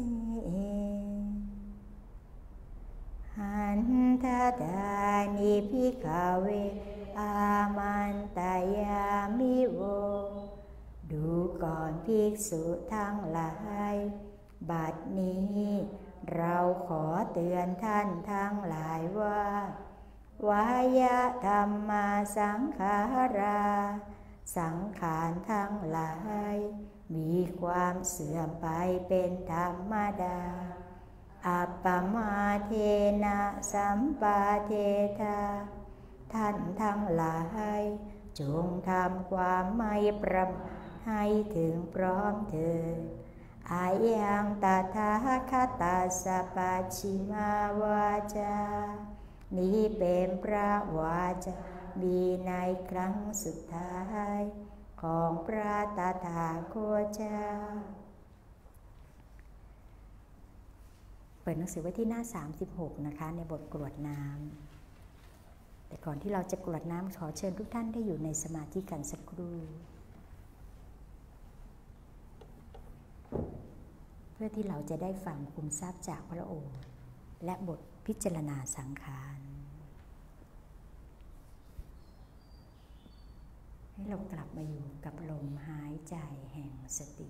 หันทดานิภิกขเวอามันตายามิโวดูก่อนภิกษุทั้งหลายบัดนี้เราขอเตือนท่านทั้งหลายว่าวายะธรรมาสังขาราสังขารทั้งหลายมีความเสื่อมไปเป็นธรรมดาอัปปมาเทนะสัมปาเทธาท่านทั้งหลายจงทำความไม่ประมาทให้ถึงพร้อมเถิดอายังตถาคตาสปัจฉิมาวาจานี้เป็นพระวาจามีในครั้งสุดท้ายของพระตถาคตเจ้าเปิดหนังสือไว้ที่หน้า36นะคะในบทกรวดน้ำแต่ก่อนที่เราจะกรวดน้ำขอเชิญทุกท่านได้อยู่ในสมาธิกันสักครู่เพื่อที่เราจะได้ฟังคุมทรัพย์จากพระโอษฐ์และบทพิจารณาสังขารให้เรากลับมาอยู่กับลมหายใจแห่งสติ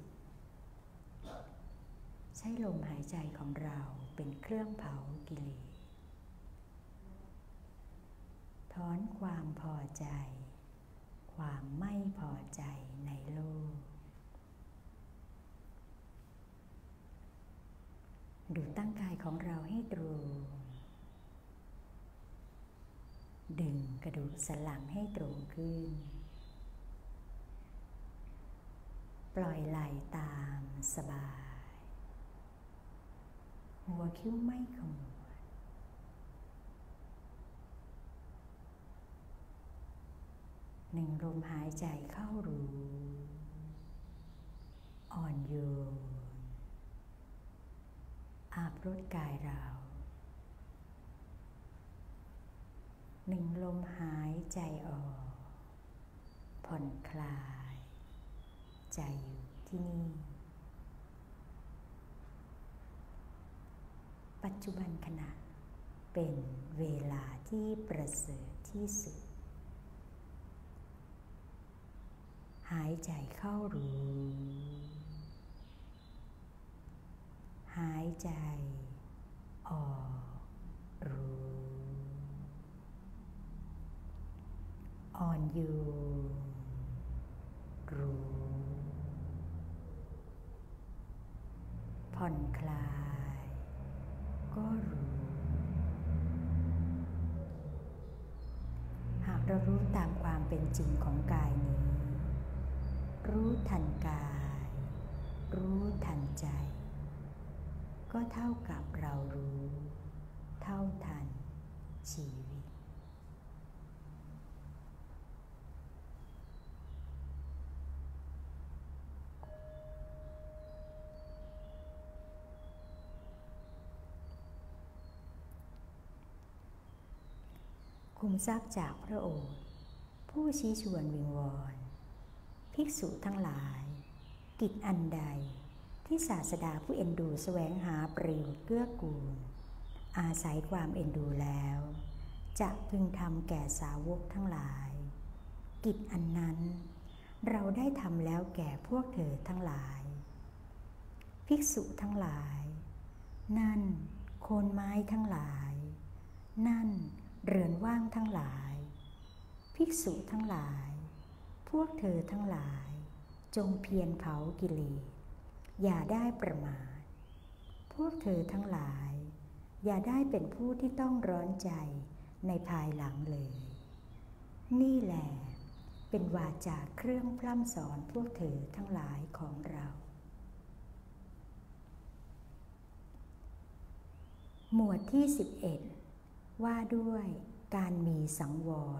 ใช้ลมหายใจของเราเป็นเครื่องเผากิเลสถอนความพอใจความไม่พอใจในโลกดูตั้งกายของเราให้ตรงดึงกระดูกสันหลังให้ตรงขึ้นปล่อยไหล่ตามสบายหัวคิ้วไม่ขมวดหนึ่งลมหายใจเข้ารู้อ่อนโยนอาบรดกายเราหนึ่งลมหายใจออกผ่อนคลายใจอยู่ที่นี่ปัจจุบันขณะเป็นเวลาที่ประเสริฐที่สุดหายใจเข้ารู้หายใจออกรู้อ่อนโยนรู้ผ่อนคลายก็รู้หากเรารู้ตามความเป็นจริงของกายนี้รู้ทันกายรู้ทันใจก็เท่ากับเรารู้เท่าทันชีวิตคุมทรัพย์จากพระโอษฐ์ผู้ชี้ชวนวิงวอนภิกษุทั้งหลายกิจอันใดที่ศาสดาผู้เอ็นดูแสวงหาประโยชน์เกื้อกูลอาศัยความเอ็นดูแล้วจะพึงทำแก่สาวกทั้งหลายกิจอันนั้นเราได้ทำแล้วแก่พวกเธอทั้งหลายภิกษุทั้งหลายนั่นโคนไม้ทั้งหลายนั่นเรือนว่างทั้งหลายภิกษุทั้งหลายพวกเธอทั้งหลายจงเพียรเผากิเลสอย่าได้ประมาทพวกเธอทั้งหลายอย่าได้เป็นผู้ที่ต้องร้อนใจในภายหลังเลยนี่แหละเป็นวาจาเครื่องพร่ำสอนพวกเธอทั้งหลายของเราหมวดที่11ว่าด้วยการมีสังวร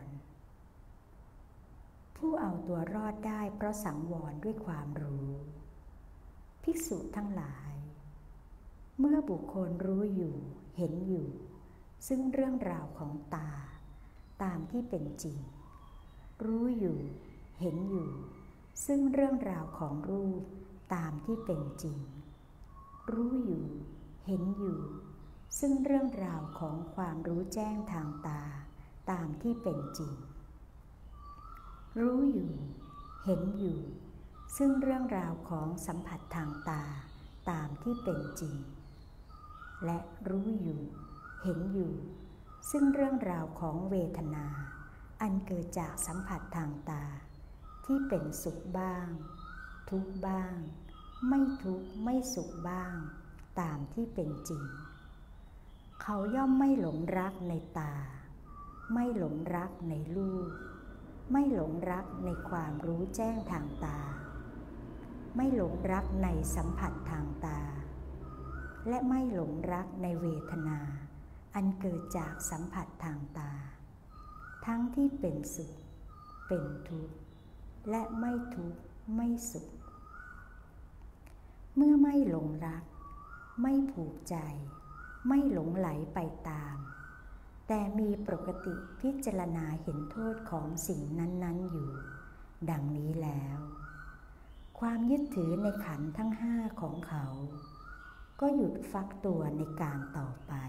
ผู้เอาตัวรอดได้เพราะสังวรด้วยความรู้ภิกษุทั้งหลายเมื่อบุคคลรู้อยู่เห็นอยู่ซึ่งเรื่องราวของตาตามที่เป็นจริงรู้อยู่เห็นอยู่ซึ่งเรื่องราวของรูปตามที่เป็นจริงรู้อยู่เห็นอยู่ซึ่งเรื่องราวของความรู้แจ้งทางตาตามที่เป็นจริงรู้อยู่เห็นอยู่ซึ่งเรื่องราวของสัมผัสทางตาตามที่เป็นจริงและรู้อยู่เห็นอยู่ซึ่งเรื่องราวของเวทนาอันเกิดจากสัมผัสทางตาที่เป็นสุขบ้างทุกข์บ้างไม่ทุกข์ไม่สุขบ้างตามที่เป็นจริงเขาย่อมไม่หลงรักในตาไม่หลงรักในรูปไม่หลงรักในความรู้แจ้งทางตาไม่หลงรักในสัมผัสทางตาและไม่หลงรักในเวทนาอันเกิดจากสัมผัสทางตาทั้งที่เป็นสุขเป็นทุกข์และไม่ทุกข์ไม่สุขเมื่อไม่หลงรักไม่ผูกใจไม่หลงไหลไปตามแต่มีปกติพิจารณาเห็นโทษของสิ่งนั้นๆอยู่ดังนี้แล้วความยึดถือในขันธ์ทั้งห้าของเขาก็หยุดฟักตัวในการต่อไป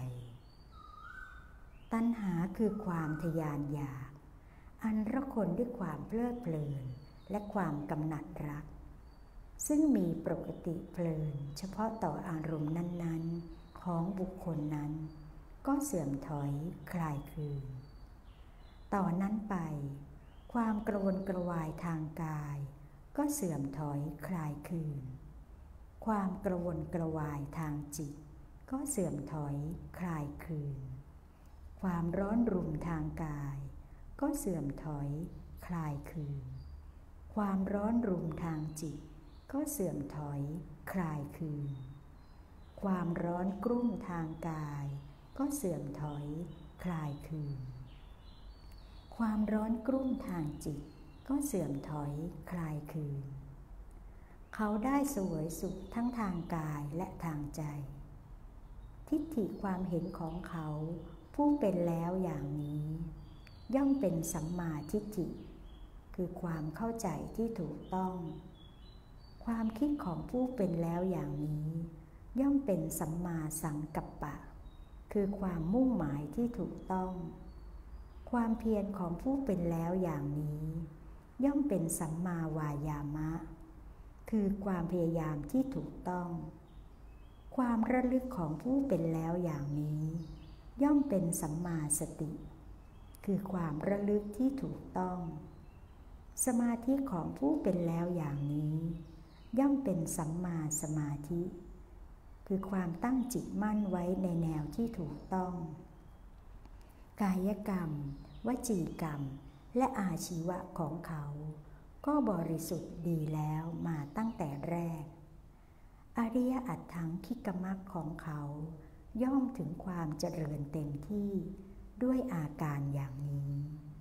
ตัณหาคือความทยานอยากอันระคนด้วยความเพลิดเพลินและความกำหนัดรักซึ่งมีปกติเพลินเฉพาะต่ออารมณ์นั้นๆของบุคคลนั้นก็เสื่อมถอยคลายคืนต่อนั้นไปความกระวนกระวายทางกายก็เสื่อมถอยคลายคืนความกระวนกระวายทางจิตก็เสื่อมถอยคลายคืนความร้อนรุ่มทางกายก็เสื่อมถอยคลายคืนความร้อนรุ่มทางจิตก็เสื่อมถอยคลายคืนความร้อนกรุ่มทางกายก็เสื่อมถอยคลายคืนความร้อนกรุ่มทางจิตก็เสื่อมถอยคลายคืนเขาได้เสวยสุขทั้งทางกายและทางใจทิฏฐิความเห็นของเขาผู้เป็นแล้วอย่างนี้ย่อมเป็นสัมมาทิฏฐิคือความเข้าใจที่ถูกต้องความคิดของผู้เป็นแล้วอย่างนี้ย่อมเป็นสัมมาสังกัปปะคือความมุ่งหมายที่ถูกต้องความเพียรของผู้เป็นแล้วอย่างนี้ย่อมเป็นสัมมาวายามะคือความพยายามที่ถูกต้องความระลึกของผู้เป็นแล้วอย่างนี้ย่อมเป็นสัมมาสติคือความระลึกที่ถูกต้องสมาธิของผู้เป็นแล้วอย่างนี้ย่อมเป็นสัมมาสมาธิคือความตั้งจิตมั่นไว้ในแนวที่ถูกต้องกายกรรมวจีกรรมและอาชีวะของเขาก็บริสุทธิ์ดีแล้วมาตั้งแต่แรกอริยอัตถังคิกมรรคของเขาย่อมถึงความเจริญเต็มที่ด้วยอาการอย่างนี้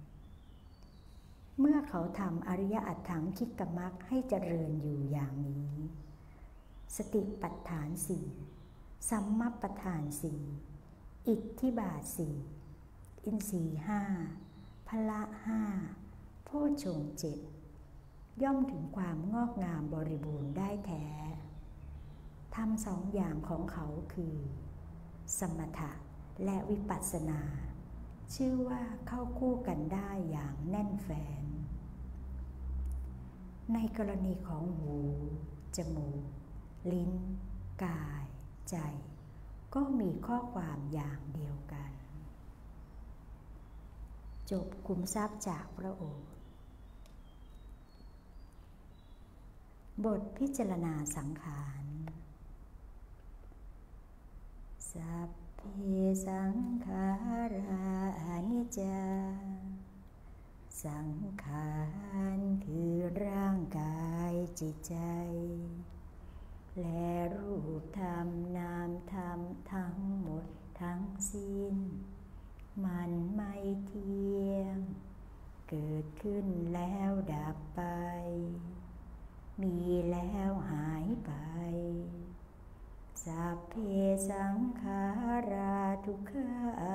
เมื่อเขาทำอริยอัตถังคิกมรรคให้เจริญอยู่อย่างนี้สติปัฏฐานสี่สัมมัปปทานสี่อิทธิบาทสี่อินทรีย์ห้าพละห้าโพชฌงค์เจ็ดย่อมถึงความงอกงามบริบูรณ์ได้แท้ทำสองอย่างของเขาคือสมถะและวิปัสสนาชื่อว่าเข้าคู่กันได้อย่างแน่นแฟ้นในกรณีของหูจมูกลิ้นกายใจก็มีข้อความอย่างเดียวกันจบคุมทรัพย์จากพระโอษฐ์บทพิจารณาสังขารสัพเพสังขาราอนิจจาสังขารคือร่างกายจิตใจและรูปธรรมนามธรรมทั้งหมดทั้งสิ้นมันไม่เที่ยงเกิดขึ้นแล้วดับไปมีแล้วหายไปสัพเพสังขาราทุกขา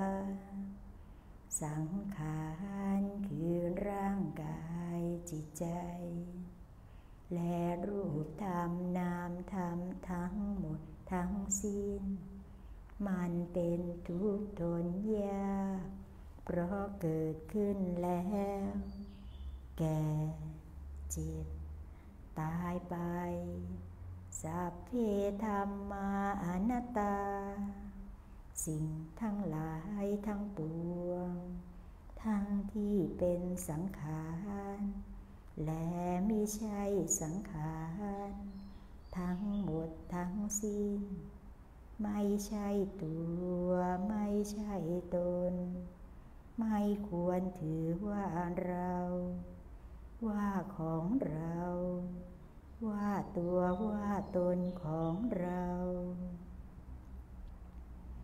สังขารคือร่างกายจิตใจและรูปธรรมนามธรรมทั้งหมดทั้งสิ้นมันเป็นทุกข์ทนยากเพราะเกิดขึ้นแล้วแก่เจ็บตายไปสัพเพธัมมาอนัตตาสิ่งทั้งหลายทั้งปวงทั้งที่เป็นสังขารและมิใช่สังขารทั้งหมดทั้งสิ้นไม่ใช่ตัวไม่ใช่ตนไม่ควรถือว่าเราว่าของเราว่าตัวว่าตนของเรา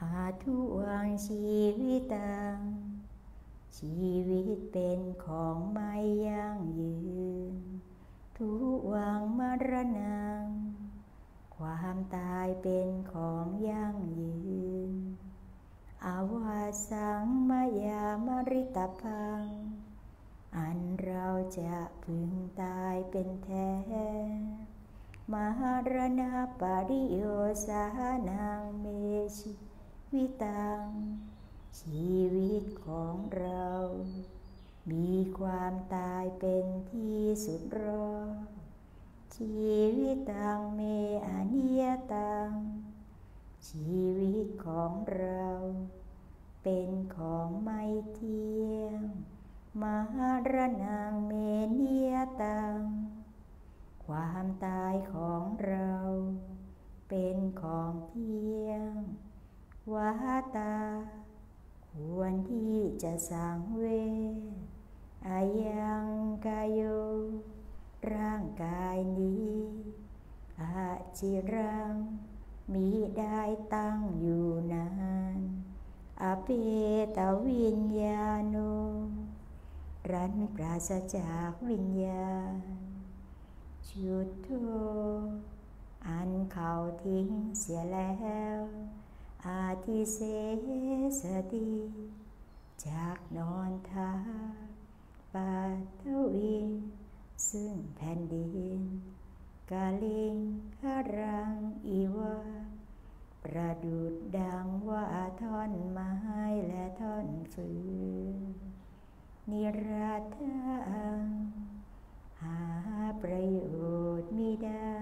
อาทุวังชีวิตังชีวิตเป็นของไม่ยั่งยืนทุวังมรณังความตายเป็นของยั่งยืนอาวาสังมยามริตพังอันเราจะพึงตายเป็นแท้มหารณะปริโยสานังเมชิวิตังชีวิตของเรามีความตายเป็นที่สุดรอชีวิตังเมอนิยตังชีวิตของเราเป็นของไม่เที่ยงมหารณังเมนิยตังความตายของเราเป็นของเที่ยงวาตาควรที่จะสังเวชอายังกายโยร่างกายนี้อาจิรังมิได้ตั้งอยู่นานอเปตวิญญาโนรั้นปราศจากวิญญาณชุดโธอันเขาทิ้งเสียแล้วอาทิเสสติจากนอนทับปัทวีซึ่งแผ่นดินกาลิงครังอีวาประดุจดังว่าท่อนไม้และท่อนฟืนนิราทังหาประโยชน์มิได้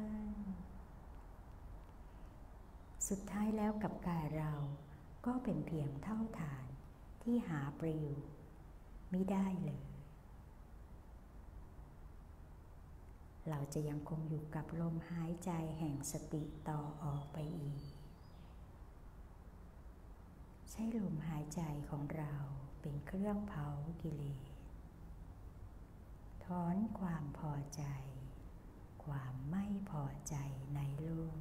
สุดท้ายแล้วกับกายเราก็เป็นเพียงเท่าฐานที่หาประโยชน์มิได้เลยเราจะยังคงอยู่กับลมหายใจแห่งสติต่อออกไปอีกใช้ลมหายใจของเราเป็นเครื่องเผากิเลสถอนความพอใจความไม่พอใจในโลก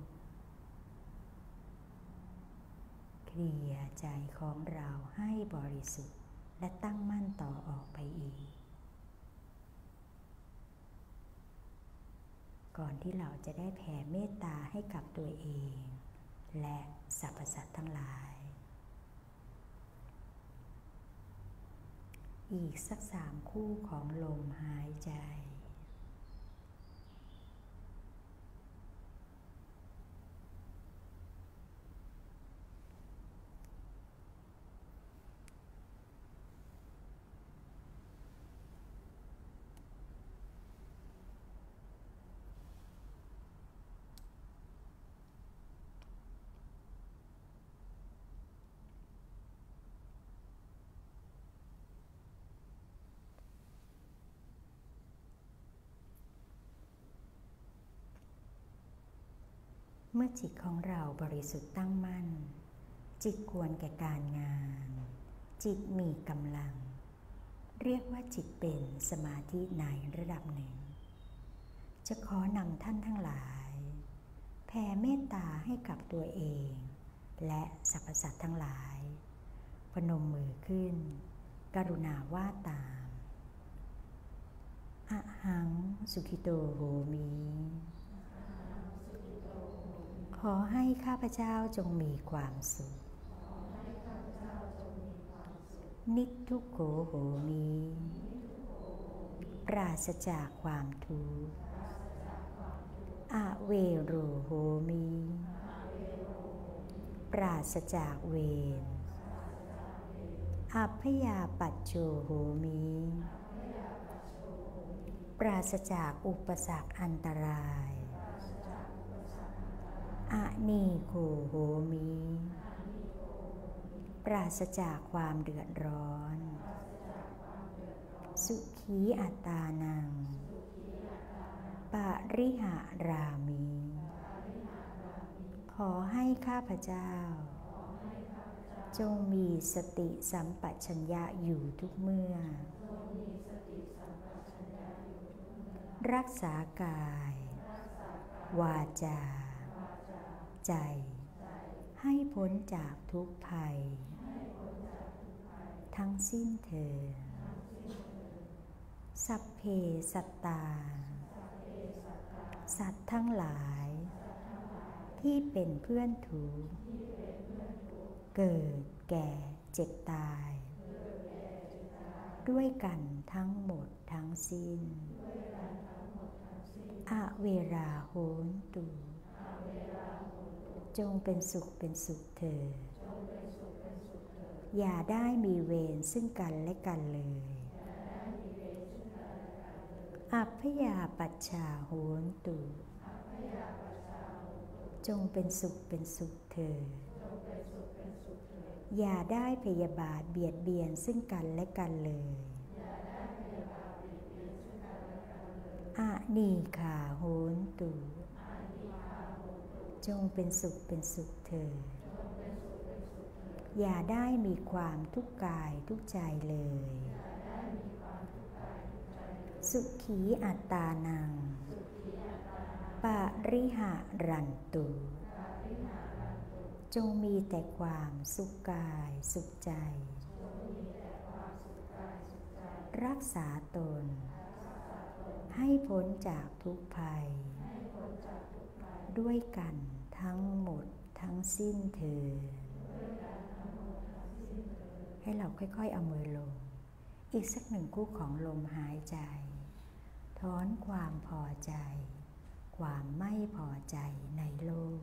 เคลียร์ใจของเราให้บริสุทธิ์และตั้งมั่นต่อออกไปอีกก่อนที่เราจะได้แผ่เมตตาให้กับตัวเองและสรรพสัตว์ทั้งหลายอีกสัก3 คู่ของลมหายใจเมื่อจิตของเราบริสุทธิ์ตั้งมั่นจิตควรแก่การงานจิตมีกำลังเรียกว่าจิตเป็นสมาธิในระดับหนึ่งจะขอนำท่านทั้งหลายแผ่เมตตาให้กับตัวเองและสรรพสัตว์ทั้งหลายพนมมือขึ้นกรุณาว่าตามอะหังสุขิโตโหมิขอให้ข้าพเจ้าจงมีความสุขนิจทุกโขโหมิปราศจากความทุกข์อเวโรโหมิปราศจากเวรอัพพยาปัจโชโหมิปราศจากอุปสรรคอันตรายอะนีโคโหมิปราศจากความเดือดร้อนสุขีอัตตานังปริหารามิขอให้ข้าพเจ้าจงมีสติสัมปชัญญะอยู่ทุกเมื่อรักษากายวาจาใจใให้พ้นจากทุกภัยทั้งสิ้นเถิดสัพเพสัตตาสัตว์ทั้งหลายที่เป็นเพื่อนทุกข์เกิดแก่เจ็บตายด้วยกันทั้งหมดทั้งสิ้นอเวราโหนตุจงเป็นสุขเป็นสุขเถิดอย่าได้มีเวรซึ่งกันและกันเลยอัพพยาปัชชาโหนตุจงเป็นสุขเป็นสุขเถิดอย่าได้พยาบาทเบียดเบียนซึ่งกันและกันเลยอะนีฆาโหนตุจงเป็นสุขเป็นสุขเถิดอย่าได้มีความทุกข์กายทุกข์ใจเลยสุขีอัตตานังปริหารันตุจงมีแต่ความสุขกายสุขใจรักษาตนให้พ้นจากทุกภัยด้วยกันทั้งหมดทั้งสิ้นเถิดให้เราค่อยๆเอามือลงอีกสักหนึ่งคู่ของลมหายใจถอนความพอใจความไม่พอใจในโลก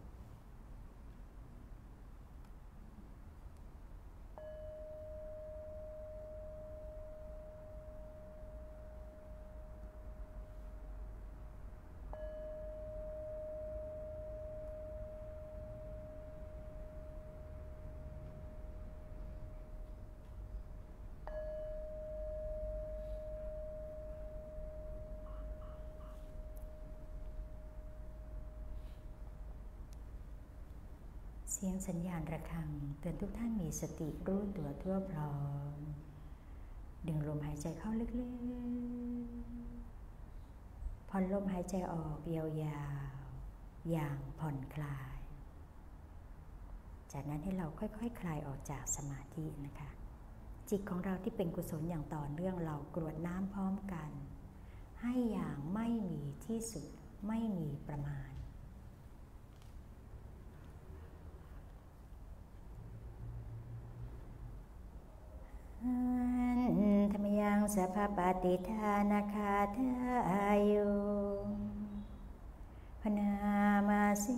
เสียงสัญญาณระฆังเตือนทุกท่านมีสติรู้ตัวทั่วพร้อมดึงลมหายใจเข้าลึกๆผ่อนลมหายใจออกยาวๆอย่างผ่อนคลายจากนั้นให้เราค่อยๆ คลายออกจากสมาธินะคะจิตของเราที่เป็นกุศลอย่างต่อเนื่องเรากรวดน้ำพร้อมกันให้อย่างไม่มีที่สุดไม่มีประมาณธรรมยังสัพพปฏิทานาคาทายุพนามาสิ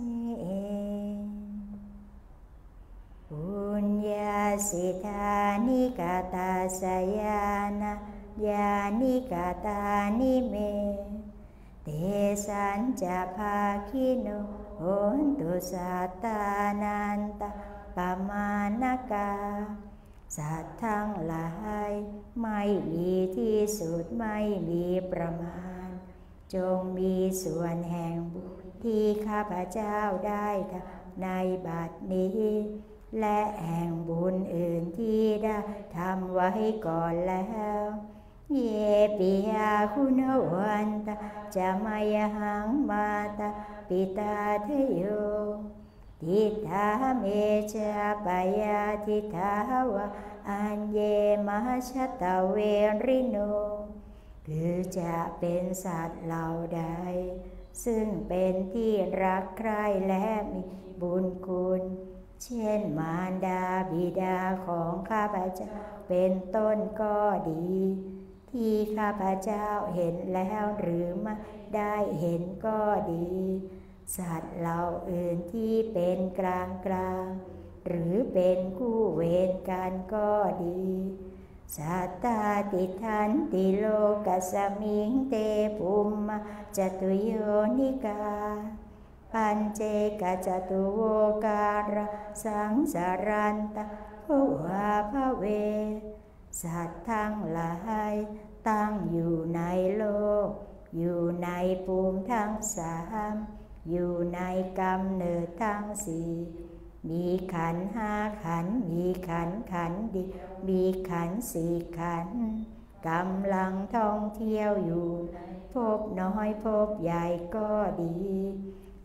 ปุญญาสิทานิกาตาสยานายานิกาตานิเมเตสัญจะภาคิโนโหนตุสัตตานันตปมานกาสัตว์ทั้งหลายไม่มีที่สุดไม่มีประมาณจงมีส่วนแห่งบุญที่ข้าพเจ้าได้ทำในบัดนี้และแห่งบุญอื่นที่ได้ทำไว้ก่อนแล้วเยปิยาคุณวันตาจะมายหังมาตาปิตาเทโยทิฏฐาเมชะปายาทิฏฐาวะอัญเยมหชตเวริโนคือจะเป็นสัตว์เหล่าใดซึ่งเป็นที่รักใคร่และมีบุญคุณเช่นมารดาบิดาของข้าพเจ้าเป็นต้นก็ดีที่ข้าพเจ้าเห็นแล้วหรือไม่ได้เห็นก็ดีสัตว์เหล่าอื่นที่เป็นกลางกลางหรือเป็นคู่เวรกันก็ดีสัตตาติทันติโลกัสสมิงเตภูมิจตุโยนิกาปัญเจกจตุโวการะสังสารันตภวาภเวสัตว์ทั้งหลายตั้งอยู่ในโลกอยู่ในภูมิทั้งสามอยู่ในกำเนิดทั้งสี่มีขันธ์ห้าขันธ์มีขันธ์ดีมีขันธ์สี่ขันธ์กำลังท่องเที่ยวอยู่พบน้อยพบใหญ่ก็ดี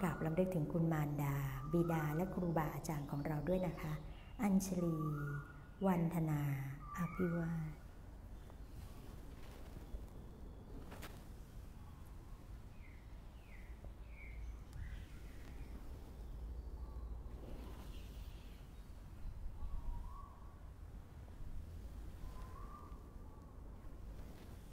กราบรำลึกถึงคุณมารดาบิดาและครูบาอาจารย์ของเราด้วยนะคะอัญชลีวันธนาอภิวาส